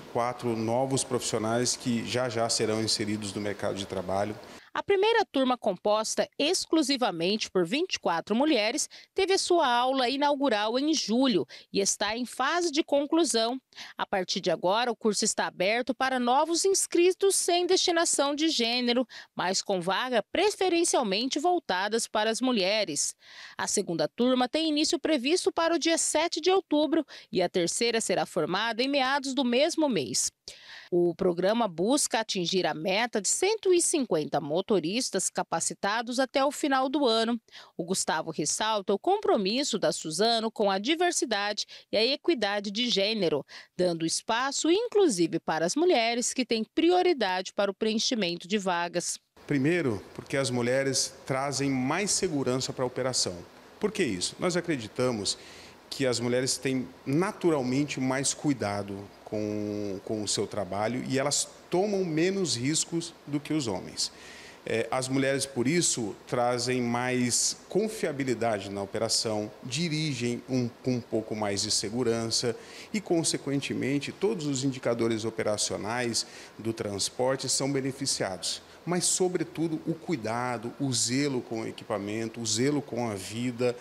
[SPEAKER 1] 24 novos profissionais que já serão inseridos no mercado de trabalho.
[SPEAKER 10] A primeira turma, composta exclusivamente por 24 mulheres, teve a sua aula inaugural em julho e está em fase de conclusão. A partir de agora, o curso está aberto para novos inscritos sem destinação de gênero, mas com vaga preferencialmente voltadas para as mulheres. A segunda turma tem início previsto para o dia 7 de outubro e a terceira será formada em meados do mesmo mês. O programa busca atingir a meta de 150 motoristas capacitados até o final do ano. O Gustavo ressalta o compromisso da Suzano com a diversidade e a equidade de gênero, dando espaço inclusive para as mulheres que têm prioridade para o preenchimento de vagas.
[SPEAKER 1] Primeiro, porque as mulheres trazem mais segurança para a operação. Por que isso? Nós acreditamos que as mulheres têm naturalmente mais cuidado com o seu trabalho e elas tomam menos riscos do que os homens. As mulheres, por isso, trazem mais confiabilidade na operação, dirigem com um pouco mais de segurança e, consequentemente, todos os indicadores operacionais do transporte são beneficiados. Mas, sobretudo, o cuidado, o zelo com o equipamento, o zelo com a vida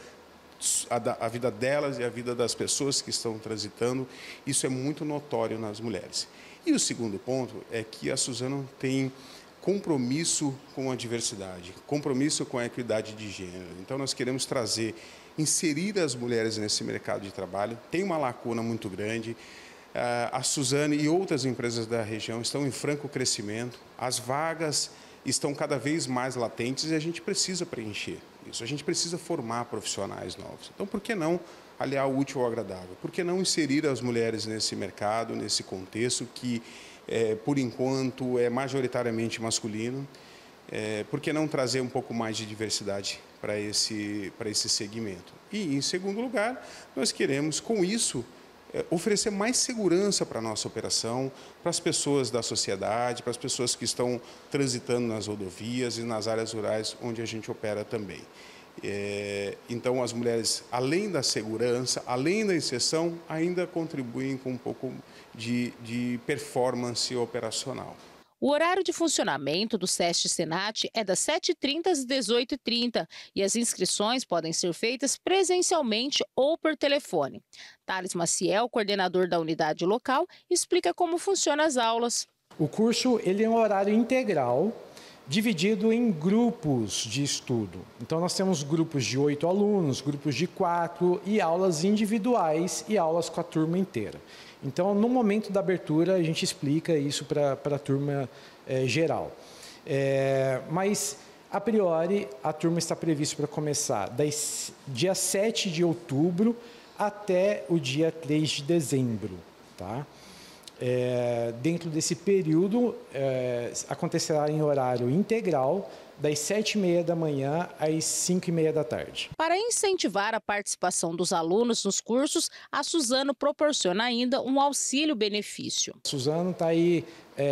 [SPEAKER 1] delas e a vida das pessoas que estão transitando, isso é muito notório nas mulheres. E o segundo ponto é que a Suzano tem compromisso com a diversidade, compromisso com a equidade de gênero. Então nós queremos inserir as mulheres nesse mercado de trabalho. Tem uma lacuna muito grande. A Suzano e outras empresas da região estão em franco crescimento. As vagas estão cada vez mais latentes e a gente precisa preencher isso. A gente precisa formar profissionais novos. Então, por que não aliar o útil ao agradável? Por que não inserir as mulheres nesse mercado, nesse contexto que, por enquanto, é majoritariamente masculino? Por que não trazer um pouco mais de diversidade para esse segmento? E, em segundo lugar, nós queremos, com isso, oferecer mais segurança para a nossa operação, para as pessoas da sociedade, para as pessoas que estão transitando nas rodovias e nas áreas rurais onde a gente opera também. Então, as mulheres, além da segurança, além da inserção, ainda contribuem com um pouco de performance operacional.
[SPEAKER 10] O horário de funcionamento do SESC Senat é das 7h30 às 18h30 e as inscrições podem ser feitas presencialmente ou por telefone. Thales Maciel, coordenador da unidade local, explica como funcionam as aulas.
[SPEAKER 9] O curso ele é um horário integral, dividido em grupos de estudo. Então nós temos grupos de 8 alunos, grupos de 4 e aulas individuais e aulas com a turma inteira. Então, no momento da abertura, a gente explica isso para a turma geral. Mas, a priori, a turma está prevista para começar dia 7 de outubro até o dia 3 de dezembro. Tá? Dentro desse período, acontecerá em horário integral, das 7h30 da manhã às 5h30 da tarde.
[SPEAKER 10] Para incentivar a participação dos alunos nos cursos, a Suzano proporciona ainda um auxílio-benefício.
[SPEAKER 9] A Suzano está aí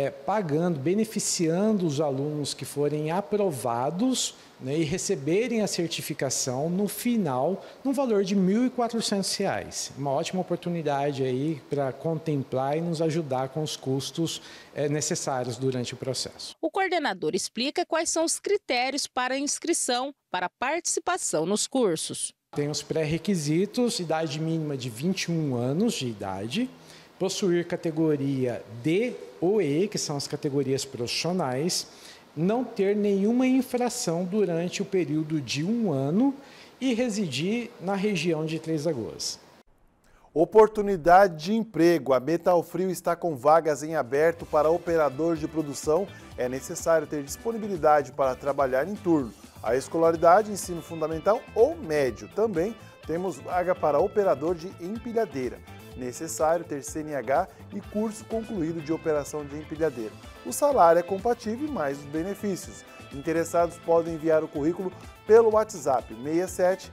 [SPEAKER 9] beneficiando os alunos que forem aprovados, né, e receberem a certificação no final, no valor de R$ 1.400. Uma ótima oportunidade aí para contemplar e nos ajudar com os custos necessários durante o processo.
[SPEAKER 10] O coordenador explica quais são os critérios para a inscrição, para participação nos cursos.
[SPEAKER 9] Tem os pré-requisitos, idade mínima de 21 anos de idade, possuir categoria D ou E, que são as categorias profissionais, não ter nenhuma infração durante o período de 1 ano e residir na região de Três Lagoas.
[SPEAKER 3] Oportunidade de emprego. A Metalfrio está com vagas em aberto para operador de produção. É necessário ter disponibilidade para trabalhar em turno. A escolaridade, ensino fundamental ou médio. Também temos vaga para operador de empilhadeira. Necessário ter CNH e curso concluído de operação de empilhadeira. O salário é compatível e mais os benefícios. Interessados podem enviar o currículo pelo WhatsApp 67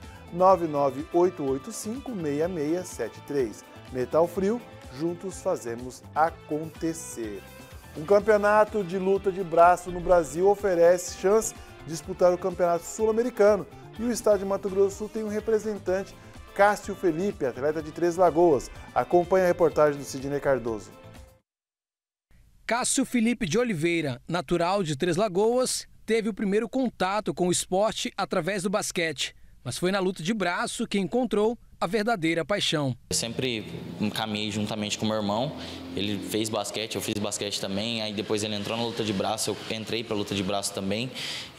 [SPEAKER 3] 99885 6673. Metalfrio, juntos fazemos acontecer. Um campeonato de luta de braço no Brasil oferece chance de disputar o Campeonato Sul-Americano. E o estado de Mato Grosso do Sul tem um representante, Cássio Felipe, atleta de Três Lagoas. Acompanhe a reportagem do Sidney Cardoso.
[SPEAKER 5] Cássio Felipe de Oliveira, natural de Três Lagoas, teve o primeiro contato com o esporte através do basquete, mas foi na luta de braço que encontrou a verdadeira paixão.
[SPEAKER 18] Eu sempre caminhei juntamente com meu irmão, ele fez basquete, eu fiz basquete também, aí depois ele entrou na luta de braço, eu entrei para a luta de braço também,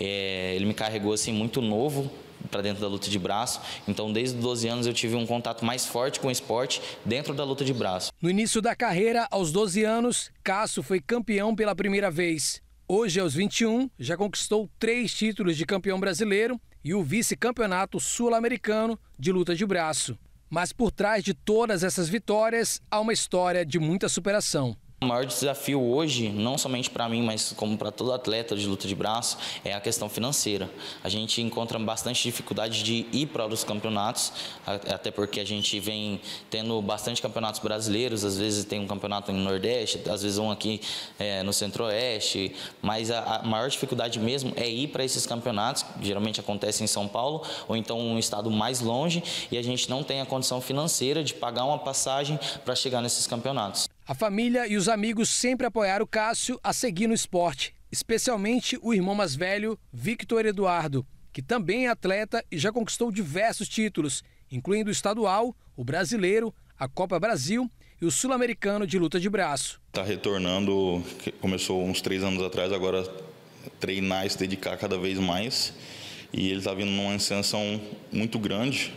[SPEAKER 18] ele me carregou assim muito novo para dentro da luta de braço, então desde os 12 anos eu tive um contato mais forte com o esporte dentro da luta de braço.
[SPEAKER 5] No início da carreira, aos 12 anos, Cássio foi campeão pela primeira vez. Hoje, aos 21, já conquistou 3 títulos de campeão brasileiro e o vice-campeonato sul-americano de luta de braço. Mas por trás de todas essas vitórias, há uma história de muita superação.
[SPEAKER 18] O maior desafio hoje, não somente para mim, mas como para todo atleta de luta de braço, é a questão financeira. A gente encontra bastante dificuldade de ir para os campeonatos, até porque a gente vem tendo bastante campeonatos brasileiros, às vezes tem um campeonato no Nordeste, às vezes um aqui no Centro-Oeste, mas a maior dificuldade mesmo é ir para esses campeonatos, que geralmente acontecem em São Paulo, ou então um estado mais longe, e a gente não tem a condição financeira de pagar uma passagem para chegar nesses campeonatos.
[SPEAKER 5] A família e os amigos sempre apoiaram o Cássio a seguir no esporte, especialmente o irmão mais velho, Victor Eduardo, que também é atleta e já conquistou diversos títulos, incluindo o estadual, o brasileiro, a Copa Brasil e o sul-americano de luta de braço.
[SPEAKER 20] Está retornando, começou uns 3 anos atrás, agora treinar e se dedicar cada vez mais. E ele está vindo numa ascensão muito grande,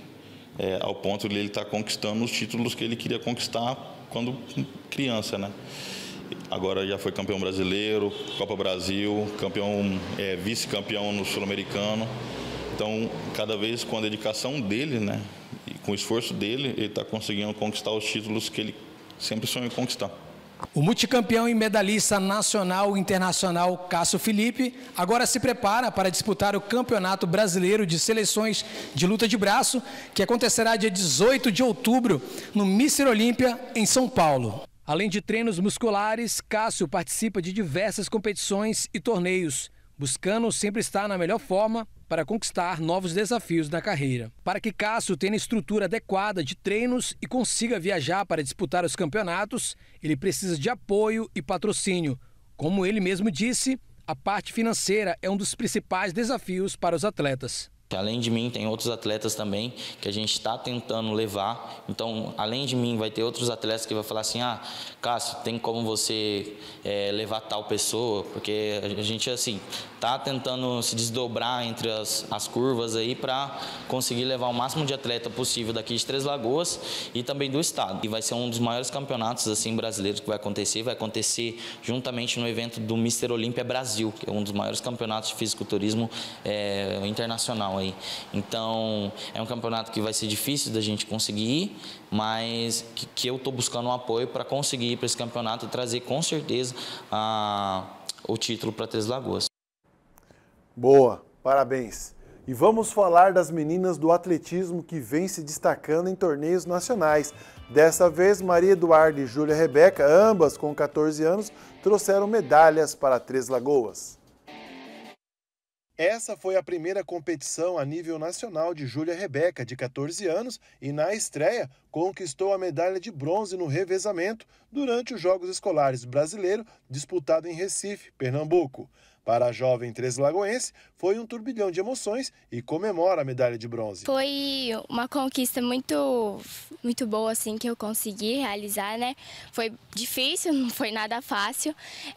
[SPEAKER 20] ao ponto de ele estar conquistando os títulos que ele queria conquistar quando criança, né? Agora já foi campeão brasileiro, Copa Brasil, vice-campeão no Sul-Americano. Então, cada vez com a dedicação dele, né, e com o esforço dele, ele está conseguindo conquistar os títulos que ele sempre sonhou em conquistar.
[SPEAKER 5] O multicampeão e medalhista nacional e internacional Cássio Felipe agora se prepara para disputar o Campeonato Brasileiro de Seleções de Luta de Braço, que acontecerá dia 18 de outubro no Mister Olímpia, em São Paulo. Além de treinos musculares, Cássio participa de diversas competições e torneios, buscando sempre estar na melhor forma para conquistar novos desafios na carreira. Para que Cássio tenha estrutura adequada de treinos e consiga viajar para disputar os campeonatos, ele precisa de apoio e patrocínio. Como ele mesmo disse, a parte financeira é um dos principais desafios para os atletas.
[SPEAKER 18] Além de mim, tem outros atletas também que a gente está tentando levar. Então, além de mim, vai ter outros atletas que vão falar assim, Cássio, tem como você levar tal pessoa? Porque a gente, assim, está tentando se desdobrar entre as curvas aí para conseguir levar o máximo de atleta possível daqui de Três Lagoas e também do estado. E vai ser um dos maiores campeonatos assim brasileiros que vai acontecer juntamente no evento do Mister Olímpia Brasil, que é um dos maiores campeonatos de fisiculturismo internacional aí. Então, é um campeonato que vai ser difícil da gente conseguir ir, mas que eu estou buscando um apoio para conseguir ir para esse campeonato e trazer com certeza o título para Três Lagoas.
[SPEAKER 3] Boa, parabéns. E vamos falar das meninas do atletismo que vêm se destacando em torneios nacionais. Dessa vez, Maria Eduarda e Júlia Rebeca, ambas com 14 anos, trouxeram medalhas para Três Lagoas. Essa foi a primeira competição a nível nacional de Júlia Rebeca, de 14 anos, e na estreia conquistou a medalha de bronze no revezamento durante os Jogos Escolares Brasileiros, disputado em Recife, Pernambuco. Para a jovem treslagoense, foi um turbilhão de emoções e comemora a medalha de bronze.
[SPEAKER 7] Foi uma conquista muito boa assim, que eu consegui realizar, né? Foi difícil, não foi nada fácil.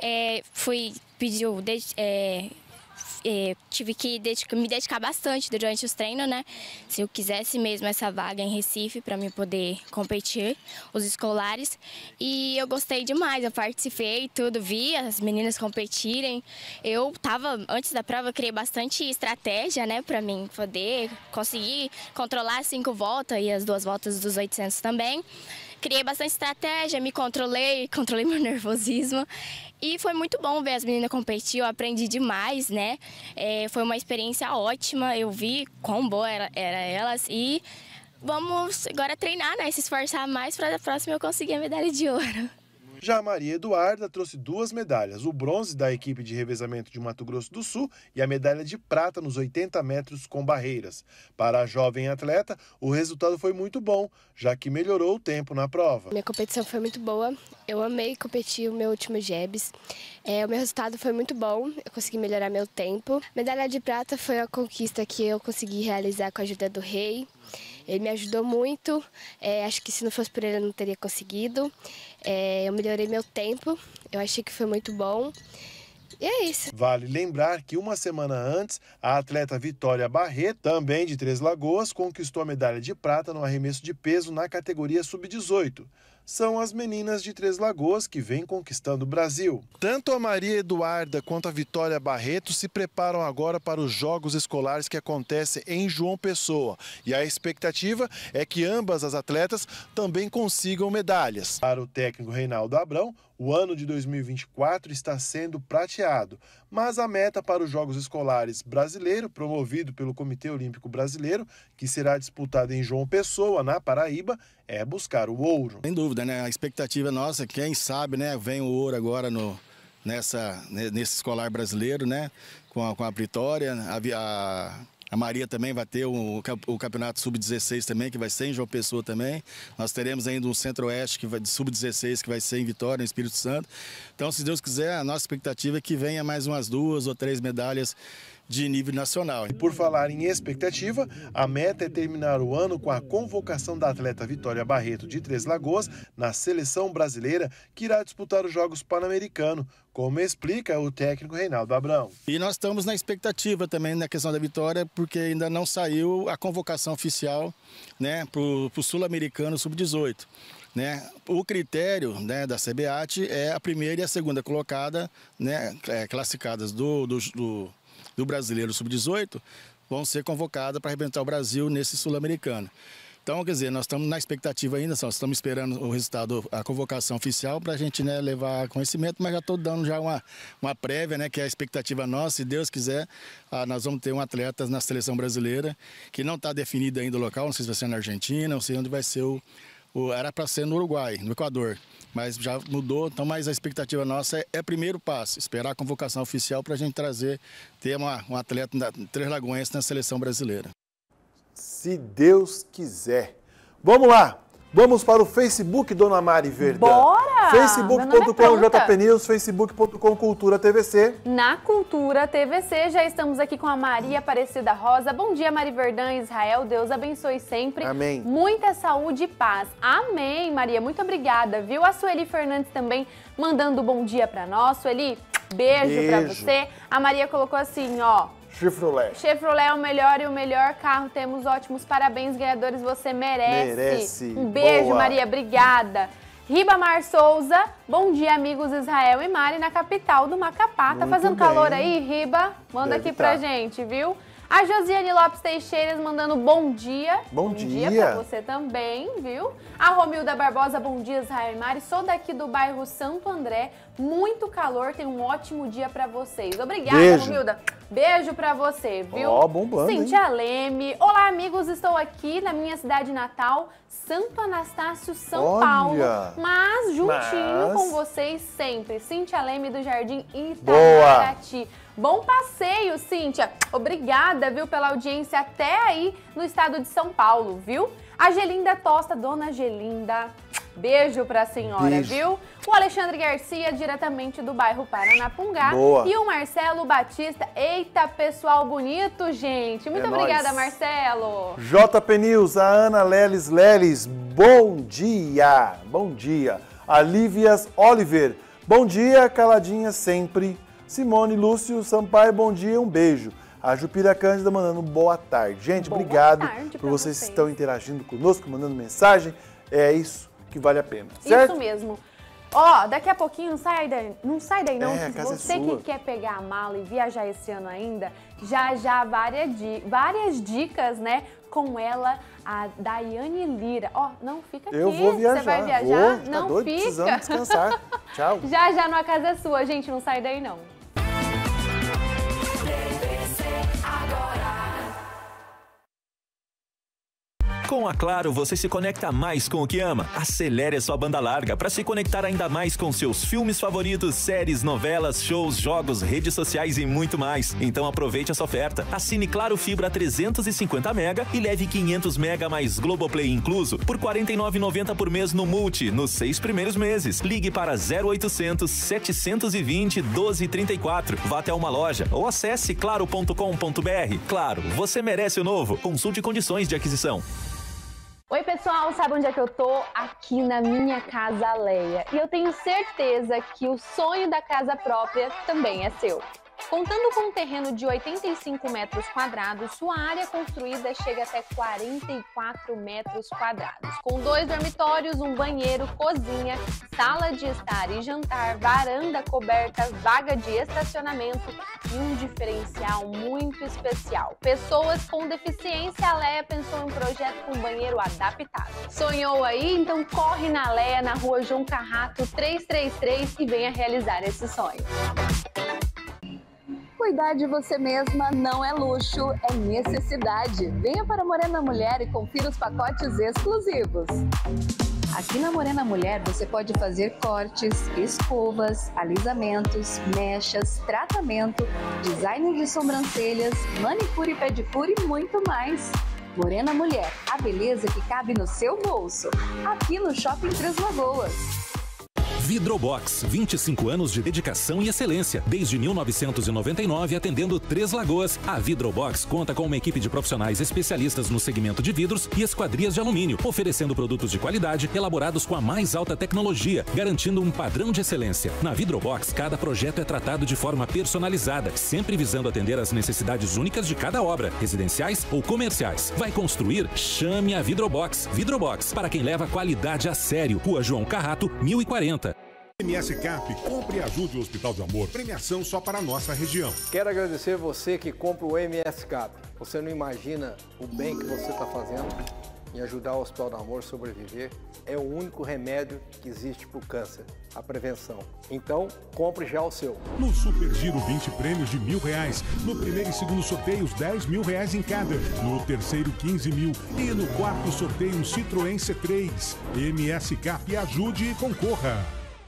[SPEAKER 7] Tive que me dedicar bastante durante os treinos, né? Se eu quisesse mesmo essa vaga em Recife para mim poder competir, os escolares. E eu gostei demais, eu participei, tudo, vi as meninas competirem. Antes da prova, eu criei bastante estratégia, né? Para mim poder conseguir controlar as 5 voltas e as 2 voltas dos 800 também. Criei bastante estratégia, me controlei meu nervosismo. E foi muito bom ver as meninas competir, eu aprendi demais, né? Foi uma experiência ótima, eu vi quão boa era elas. E vamos agora treinar, né? Se esforçar mais para a próxima eu conseguir a medalha de ouro.
[SPEAKER 3] Já a Maria Eduarda trouxe 2 medalhas, o bronze da equipe de revezamento de Mato Grosso do Sul e a medalha de prata nos 80 metros com barreiras. Para a jovem atleta, o resultado foi muito bom, já que melhorou o tempo na prova.
[SPEAKER 12] Minha competição foi muito boa, eu amei competir o meu último JEBs. O meu resultado foi muito bom, eu consegui melhorar meu tempo. Medalha de prata foi a conquista que eu consegui realizar com a ajuda do Rei. Ele me ajudou muito, acho que se não fosse por ele eu não teria conseguido. Eu melhorei meu tempo, eu achei que foi muito bom. E é isso.
[SPEAKER 3] Vale lembrar que uma semana antes, a atleta Vitória Barreto, também de Três Lagoas, conquistou a medalha de prata no arremesso de peso na categoria sub-18. São as meninas de Três Lagoas que vêm conquistando o Brasil. Tanto a Maria Eduarda quanto a Vitória Barreto se preparam agora para os Jogos Escolares que acontecem em João Pessoa. E a expectativa é que ambas as atletas também consigam medalhas. Para o técnico Reinaldo Abrão, o ano de 2024 está sendo prateado, mas a meta para os Jogos Escolares Brasileiro, promovido pelo Comitê Olímpico Brasileiro, que será disputado em João Pessoa, na Paraíba, é buscar o ouro.
[SPEAKER 21] Sem dúvida, né? A expectativa nossa, quem sabe, né, vem o ouro agora nesse escolar brasileiro, né, com a Vitória, a Maria também vai ter o campeonato sub-16 também, que vai ser em João Pessoa também. Nós teremos ainda um Centro-Oeste de sub-16 que vai ser em Vitória, no Espírito Santo. Então, se Deus quiser, a nossa expectativa é que venha mais umas 2 ou 3 medalhas de nível nacional.
[SPEAKER 3] E por falar em expectativa, a meta é terminar o ano com a convocação da atleta Vitória Barreto de Três Lagoas na seleção brasileira que irá disputar os Jogos Pan-Americanos, como explica o técnico Reinaldo Abrão.
[SPEAKER 21] E nós estamos na expectativa também na questão da Vitória, porque ainda não saiu a convocação oficial, né, para o Sul-Americano Sub-18. Né? O critério, né, da CBAT é a primeira e a segunda colocada, né, classificadas do Brasileiro Sub-18, vão ser convocadas para representar o Brasil nesse Sul-Americano. Então, quer dizer, nós estamos na expectativa ainda, nós estamos esperando o resultado, a convocação oficial para a gente, né, levar conhecimento, mas já estou dando já uma prévia, né, que é a expectativa nossa, se Deus quiser, nós vamos ter um atleta na seleção brasileira, que não está definido ainda o local, não sei se vai ser na Argentina, não sei onde vai ser era para ser no Uruguai, no Equador, mas já mudou, então mais a expectativa nossa é o primeiro passo, esperar a convocação oficial para a gente ter um atleta Três Lagoense na seleção brasileira.
[SPEAKER 3] Se Deus quiser. Vamos lá! Vamos para o Facebook, Dona Mari Verdão.
[SPEAKER 4] Bora!
[SPEAKER 3] Facebook.com JP News, Facebook.com Cultura TVC.
[SPEAKER 4] Na Cultura TVC, já estamos aqui com a Maria Aparecida Rosa. Bom dia, Mari Verdão e Israel. Deus abençoe sempre.
[SPEAKER 3] Amém.
[SPEAKER 4] Muita saúde e paz. Amém, Maria. Muito obrigada, viu? A Sueli Fernandes também mandando bom dia para nós. Sueli, beijo para você. A Maria colocou assim, ó.
[SPEAKER 3] Chevrolet.
[SPEAKER 4] Chevrolet é o melhor e o melhor carro. Temos ótimos parabéns, ganhadores. Você merece. Um beijo, boa. Maria. Obrigada. Ribamar Souza. Bom dia, amigos Israel e Mari, na capital do Macapá. Tá fazendo calor aí, Riba? Manda aqui pra gente, viu? A Josiane Lopes Teixeiras mandando bom dia.
[SPEAKER 3] Bom dia
[SPEAKER 4] pra você também, viu? A Romilda Barbosa, bom dia, Israel e Mari. Sou daqui do bairro Santo André. Muito calor, tem um ótimo dia pra vocês. Obrigada, beijo. Romilda. Beijo pra você, viu?
[SPEAKER 3] Ó, bombando,
[SPEAKER 4] Cíntia Leme. Olá, amigos, estou aqui na minha cidade natal, Santo Anastácio, São Paulo. Mas juntinho com vocês sempre. Cíntia Leme do Jardim Itamaraty. Bom passeio, Cíntia. Obrigada, viu, pela audiência até aí no estado de São Paulo, viu? A Gelinda Tosta, Dona Gelinda, Beijo pra senhora,
[SPEAKER 3] Beijo.
[SPEAKER 4] viu? O Alexandre Garcia, diretamente do bairro Paranapungá.
[SPEAKER 3] Boa.
[SPEAKER 4] E o Marcelo Batista. Eita, pessoal bonito, gente. Muito obrigada,
[SPEAKER 3] nóis.
[SPEAKER 4] Marcelo.
[SPEAKER 3] JP News, a Ana Leles, bom dia. Bom dia. A Lívias Oliver, bom dia, caladinha sempre. Simone Lúcio Sampaio, bom dia, um beijo. A Jupira Cândida mandando boa tarde. Gente,
[SPEAKER 4] Boa
[SPEAKER 3] obrigado
[SPEAKER 4] tarde
[SPEAKER 3] por vocês que estão interagindo conosco, mandando mensagem. É isso que vale a pena, certo?
[SPEAKER 4] Isso mesmo. Ó, daqui a pouquinho, não sai daí não.
[SPEAKER 3] É, a casa
[SPEAKER 4] Você
[SPEAKER 3] é sua.
[SPEAKER 4] que quer pegar a mala e viajar esse ano ainda, já várias dicas, né, com ela, a Daiane Lira. Ó, não fica aqui.
[SPEAKER 3] Eu vou viajar.
[SPEAKER 4] Você vai viajar?
[SPEAKER 3] Vou,
[SPEAKER 4] não
[SPEAKER 3] tá doido,
[SPEAKER 4] fica.
[SPEAKER 3] precisamos descansar. Tchau.
[SPEAKER 4] Já no A Casa é Sua, gente, não sai daí não.
[SPEAKER 6] Com a Claro, você se conecta mais com o que ama. Acelere a sua banda larga para se conectar ainda mais com seus filmes favoritos, séries, novelas, shows, jogos, redes sociais e muito mais. Então aproveite essa oferta. Assine Claro Fibra 350 mega e leve 500 mega mais Globoplay incluso por R$ 49,90 por mês no Multi, nos 6 primeiros meses. Ligue para 0800 720 1234. Vá até uma loja ou acesse claro.com.br. Claro, você merece o novo. Consulte condições de aquisição.
[SPEAKER 4] Oi pessoal, sabe onde é que eu tô? Aqui na minha casa Leia. E eu tenho certeza que o sonho da casa própria também é seu. Contando com um terreno de 85 metros quadrados, sua área construída chega até 44 metros quadrados. Com 2 dormitórios, um banheiro, cozinha, sala de estar e jantar, varanda coberta, vaga de estacionamento e um diferencial muito especial. Pessoas com deficiência, a Leia pensou em um projeto com banheiro adaptado. Sonhou aí? Então corre na Leia, na rua João Carrato 333 e venha realizar esse sonho.
[SPEAKER 11] Cuidar de você mesma não é luxo, é necessidade. Venha para Morena Mulher e confira os pacotes exclusivos. Aqui na Morena Mulher você pode fazer cortes, escovas, alisamentos, mechas, tratamento, design de sobrancelhas, manicure e pedicure e muito mais. Morena Mulher, a beleza que cabe no seu bolso. Aqui no Shopping Três Lagoas.
[SPEAKER 8] Vidrobox, 25 anos de dedicação e excelência. Desde 1999, atendendo Três Lagoas. A Vidrobox conta com uma equipe de profissionais especialistas no segmento de vidros e esquadrias de alumínio, oferecendo produtos de qualidade elaborados com a mais alta tecnologia, garantindo um padrão de excelência. Na Vidrobox, cada projeto é tratado de forma personalizada, sempre visando atender às necessidades únicas de cada obra, residenciais ou comerciais. Vai construir? Chame a Vidrobox. Vidrobox, para quem leva qualidade a sério. Rua João Carrato, 1040.
[SPEAKER 17] MS Cap, compre e ajude o Hospital de Amor. Premiação só para a nossa região.
[SPEAKER 22] Quero agradecer você que compra o MS Cap. Você não imagina o bem que você está fazendo em ajudar o Hospital do Amor a sobreviver. É o único remédio que existe para o câncer, a prevenção. Então, compre já o seu.
[SPEAKER 17] No Super Giro, 20 prêmios de R$1.000. No primeiro e segundo sorteio, R$10.000 em cada. No terceiro, 15 mil. E no quarto sorteio, um Citroën C3. MS Cap, ajude e concorra.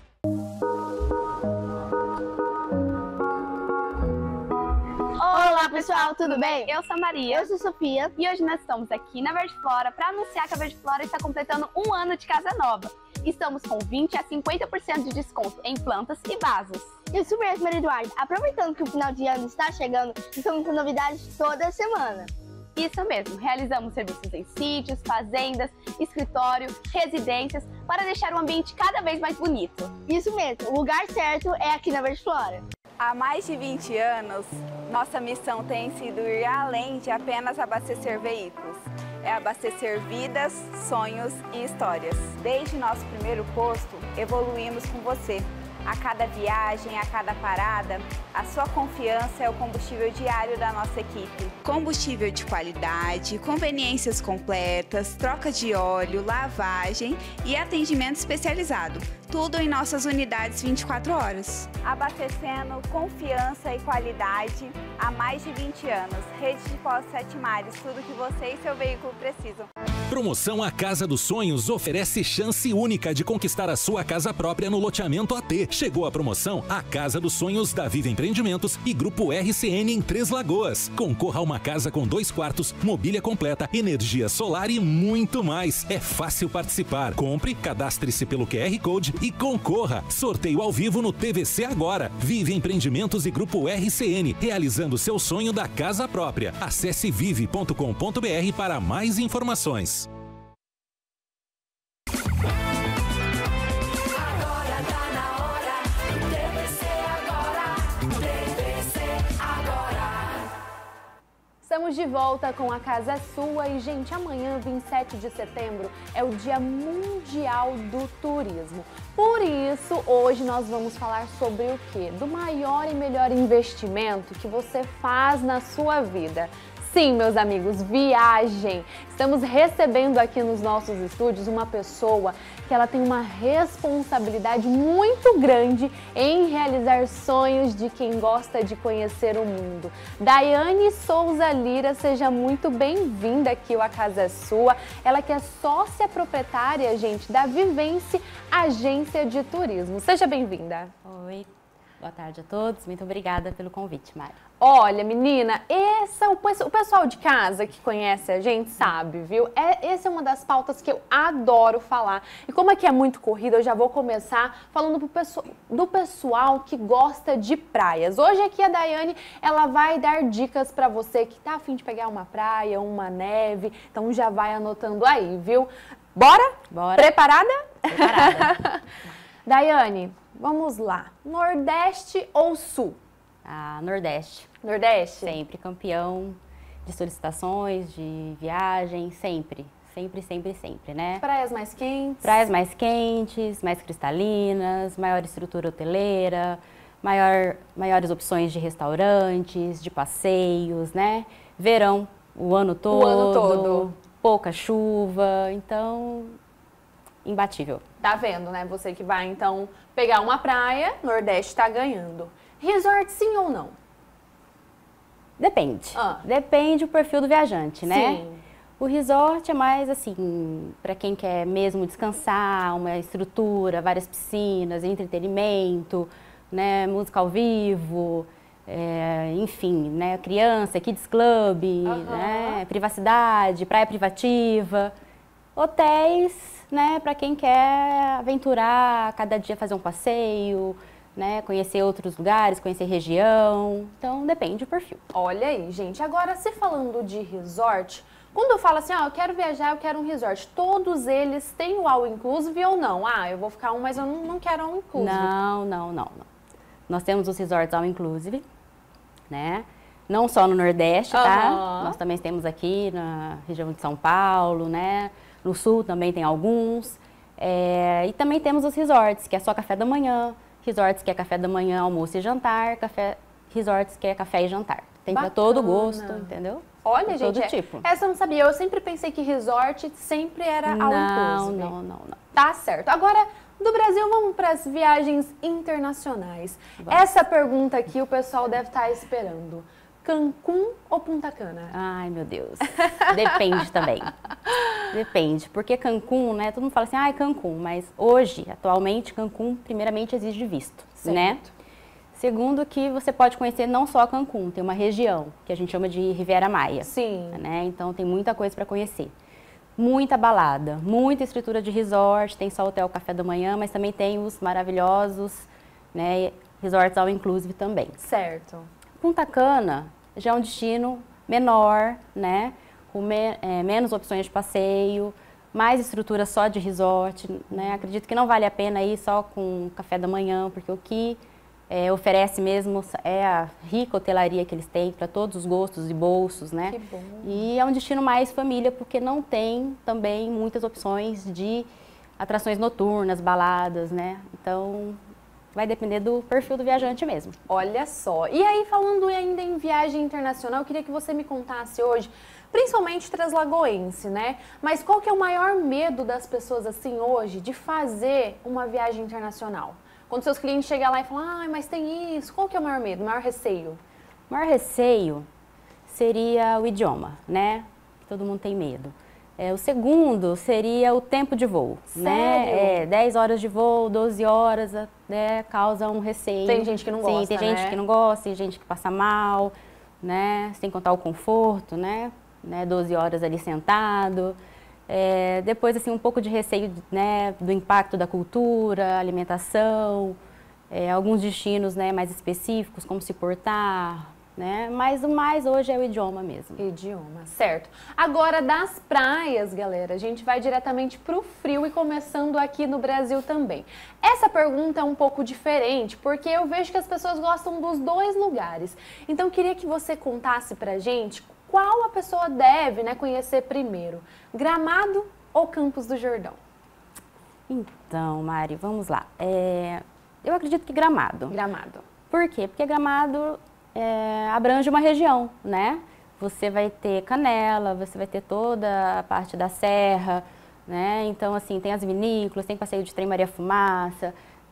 [SPEAKER 23] Olá pessoal, tudo bem?
[SPEAKER 2] Eu sou a Maria.
[SPEAKER 23] Eu sou a Sofia.
[SPEAKER 2] E hoje nós estamos aqui na Verdiflora para anunciar que a Verdiflora está completando 1 ano de casa nova. Estamos com 20% a 50% de desconto em plantas e vasos.
[SPEAKER 23] Isso mesmo, Eduardo. Aproveitando que o final de ano está chegando, estamos com novidades toda semana.
[SPEAKER 2] Isso mesmo, realizamos serviços em sítios, fazendas, escritório, residências, para deixar o ambiente cada vez mais bonito.
[SPEAKER 23] Isso mesmo, o lugar certo é aqui na Verdiflora.
[SPEAKER 2] Há mais de 20 anos, nossa missão tem sido ir além de apenas abastecer veículos. É abastecer vidas, sonhos e histórias. Desde nosso primeiro posto, evoluímos com você. A cada viagem, a cada parada, a sua confiança é o combustível diário da nossa equipe. Combustível de qualidade, conveniências completas, troca de óleo, lavagem e atendimento especializado. Tudo em nossas unidades 24 horas. Abastecendo confiança e qualidade há mais de 20 anos. Rede de Postos Sete Mares, tudo que você e seu veículo precisam.
[SPEAKER 8] Promoção A Casa dos Sonhos oferece chance única de conquistar a sua casa própria no loteamento AT. Chegou a promoção A Casa dos Sonhos da Viva Empreendimentos e Grupo RCN em Três Lagoas. Concorra a uma casa com 2 quartos, mobília completa, energia solar e muito mais. É fácil participar. Compre, cadastre-se pelo QR Code e concorra. Sorteio ao vivo no TVC agora. Vive Empreendimentos e Grupo RCN, realizando seu sonho da casa própria. Acesse vive.com.br para mais informações.
[SPEAKER 4] Estamos de volta com A Casa é Sua e, gente, amanhã, 27 de setembro, é o Dia Mundial do Turismo. Por isso, hoje nós vamos falar sobre o quê? Do maior e melhor investimento que você faz na sua vida. Sim, meus amigos, viagem! Estamos recebendo aqui nos nossos estúdios uma pessoa que ela tem uma responsabilidade muito grande em realizar sonhos de quem gosta de conhecer o mundo. Daiane Souza Lira, seja muito bem-vinda aqui, A Casa é Sua. Ela que é sócia proprietária, gente, da Vivence Agência de Turismo. Seja bem-vinda.
[SPEAKER 13] Oi, boa tarde a todos. Muito obrigada pelo convite, Mari.
[SPEAKER 4] Olha, menina, o pessoal de casa que conhece a gente sabe, viu? Essa é uma das pautas que eu adoro falar. E como aqui é muito corrida, eu já vou começar falando do pessoal que gosta de praias. Hoje aqui a Daiane, ela vai dar dicas pra você que tá a fim de pegar uma praia, uma neve. Então já vai anotando aí, viu? Bora?
[SPEAKER 13] Bora.
[SPEAKER 4] Preparada?
[SPEAKER 13] Preparada.
[SPEAKER 4] Daiane, vamos lá. Nordeste ou Sul?
[SPEAKER 13] Nordeste.
[SPEAKER 4] Nordeste?
[SPEAKER 13] Sempre campeão de solicitações, de viagem, sempre. Sempre, sempre, sempre, né?
[SPEAKER 4] Praias mais quentes?
[SPEAKER 13] Praias mais quentes, mais cristalinas, maior estrutura hoteleira, maiores opções de restaurantes, de passeios, né? Verão o ano todo.
[SPEAKER 4] O ano todo.
[SPEAKER 13] Pouca chuva, então, imbatível.
[SPEAKER 4] Tá vendo, né? Você que vai, então, pegar uma praia, Nordeste tá ganhando. Resort sim ou não?
[SPEAKER 13] Depende. Depende do perfil do viajante, né?
[SPEAKER 4] Sim.
[SPEAKER 13] O resort é mais assim, para quem quer mesmo descansar, uma estrutura, várias piscinas, entretenimento, né? Música ao vivo, enfim, né? Criança, kids club, né? Privacidade, praia privativa. Hotéis, né? Para quem quer aventurar, cada dia fazer um passeio, né, conhecer outros lugares, conhecer região, então depende do perfil.
[SPEAKER 4] Olha aí, gente, agora se falando de resort, quando eu falo assim, eu quero viajar, eu quero um resort, todos eles têm o all inclusive ou não? Eu vou ficar mas eu não quero all inclusive.
[SPEAKER 13] Não. Nós temos os resorts all inclusive, né, não só no Nordeste, tá? Nós também temos aqui na região de São Paulo, né, no Sul também tem alguns, e também temos os resorts, que é só café da manhã, resorts que é café da manhã, almoço e jantar, resorts que é café e jantar. Tem para todo gosto, entendeu?
[SPEAKER 4] Olha,
[SPEAKER 13] de
[SPEAKER 4] gente,
[SPEAKER 13] todo tipo.
[SPEAKER 4] Essa eu não sabia. Eu sempre pensei que resort sempre era all inclusive.
[SPEAKER 13] Não.
[SPEAKER 4] Tá certo. Agora, do Brasil, vamos para as viagens internacionais. Essa pergunta aqui o pessoal deve estar esperando. Cancún ou Punta Cana?
[SPEAKER 13] Ai, meu Deus. Depende também. Depende, porque Cancún, né, todo mundo fala assim, Cancún, mas hoje, atualmente, Cancún, primeiramente, exige visto, né? Segundo que você pode conhecer não só Cancún, tem uma região, que a gente chama de Riviera Maya.
[SPEAKER 4] Sim.
[SPEAKER 13] Né? Então, tem muita coisa para conhecer. Muita balada, muita estrutura de resort, tem só hotel café da manhã, mas também tem os maravilhosos, né, resorts all inclusive também.
[SPEAKER 4] Certo.
[SPEAKER 13] Punta Cana já é um destino menor, né, com menos opções de passeio, mais estrutura só de resort, né, acredito que não vale a pena ir só com café da manhã, porque o que oferece mesmo é a rica hotelaria que eles têm para todos os gostos e bolsos, né?
[SPEAKER 4] Que bom.
[SPEAKER 13] E é um destino mais família, porque não tem também muitas opções de atrações noturnas, baladas, né? Então, vai depender do perfil do viajante mesmo.
[SPEAKER 4] Olha só. E aí, falando ainda em viagem internacional, eu queria que você me contasse hoje, principalmente translagoense, né? Mas qual que é o maior medo das pessoas, assim, hoje, de fazer uma viagem internacional? Quando seus clientes chegam lá e falam, mas tem isso, qual que é o maior medo, o maior receio?
[SPEAKER 13] O maior receio seria o idioma, né? Que todo mundo tem medo. O segundo seria o tempo de voo, né? 10 horas de voo, 12 horas, né? Causa um receio.
[SPEAKER 4] Tem gente que não gosta,
[SPEAKER 13] Sim, tem gente que não gosta, tem gente que passa mal, né? Sem contar o conforto, né? 12 horas ali sentado. Depois, assim, um pouco de receio, né? Do impacto da cultura, alimentação, alguns destinos, né? Mais específicos, como se portar, né? Mas o mais hoje é o idioma mesmo.
[SPEAKER 4] Idioma, certo. Agora, das praias, galera, a gente vai diretamente para o frio e começando aqui no Brasil também. Essa pergunta é um pouco diferente, porque eu vejo que as pessoas gostam dos dois lugares. Então, eu queria que você contasse pra gente qual a pessoa deve, né, conhecer primeiro, Gramado ou Campos do Jordão?
[SPEAKER 13] Então, Mari, vamos lá. Eu acredito que Gramado.
[SPEAKER 4] Gramado.
[SPEAKER 13] Por quê? Porque Gramado abrange uma região, né? Você vai ter Canela, você vai ter toda a parte da serra, né? Então, assim, tem as vinícolas, tem passeio de trem Maria Fumaça,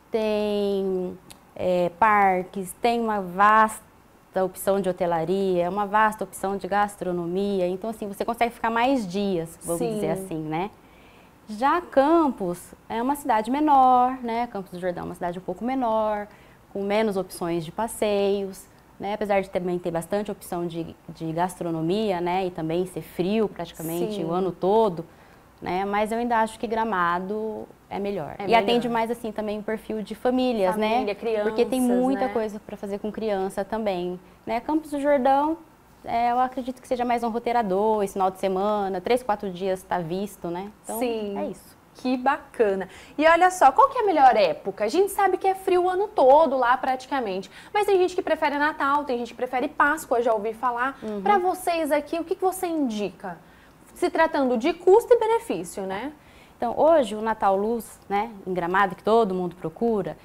[SPEAKER 13] tem parques, tem uma vasta opção de hotelaria, uma vasta opção de gastronomia. Então, assim, você consegue ficar mais dias, vamos dizer assim, né? Já Campos é uma cidade menor, né? Campos do Jordão é uma cidade um pouco menor, com menos opções de passeios, né? Apesar de também ter bastante opção de gastronomia, né? E também ser frio praticamente o ano todo, né? Mas eu ainda acho que Gramado é melhor. E atende mais, assim, também o perfil de famílias, né?
[SPEAKER 4] Crianças,
[SPEAKER 13] porque tem muita
[SPEAKER 4] né?
[SPEAKER 13] coisa para fazer com criança também, né? Campos do Jordão, eu acredito que seja mais um roteiro a 2, final de semana, 3, 4 dias está visto, né? Então, é isso.
[SPEAKER 4] Que bacana. E olha só, qual que é a melhor época? A gente sabe que é frio o ano todo lá praticamente, mas tem gente que prefere Natal, tem gente que prefere Páscoa, já ouvi falar. Para vocês aqui, o que você indica? Se tratando de custo e benefício, né?
[SPEAKER 13] Então, hoje o Natal Luz, né, em Gramado, que todo mundo procura,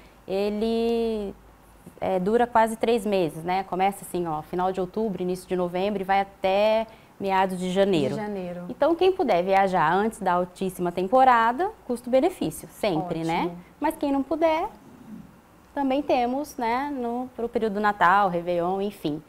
[SPEAKER 13] ele dura quase 3 meses, né? Começa assim, ó, final de outubro, início de novembro e vai até meados de janeiro. Então, quem puder viajar antes da altíssima temporada, custo-benefício, sempre, né? Mas quem não puder, também temos, né, pro período do Natal, Réveillon, enfim.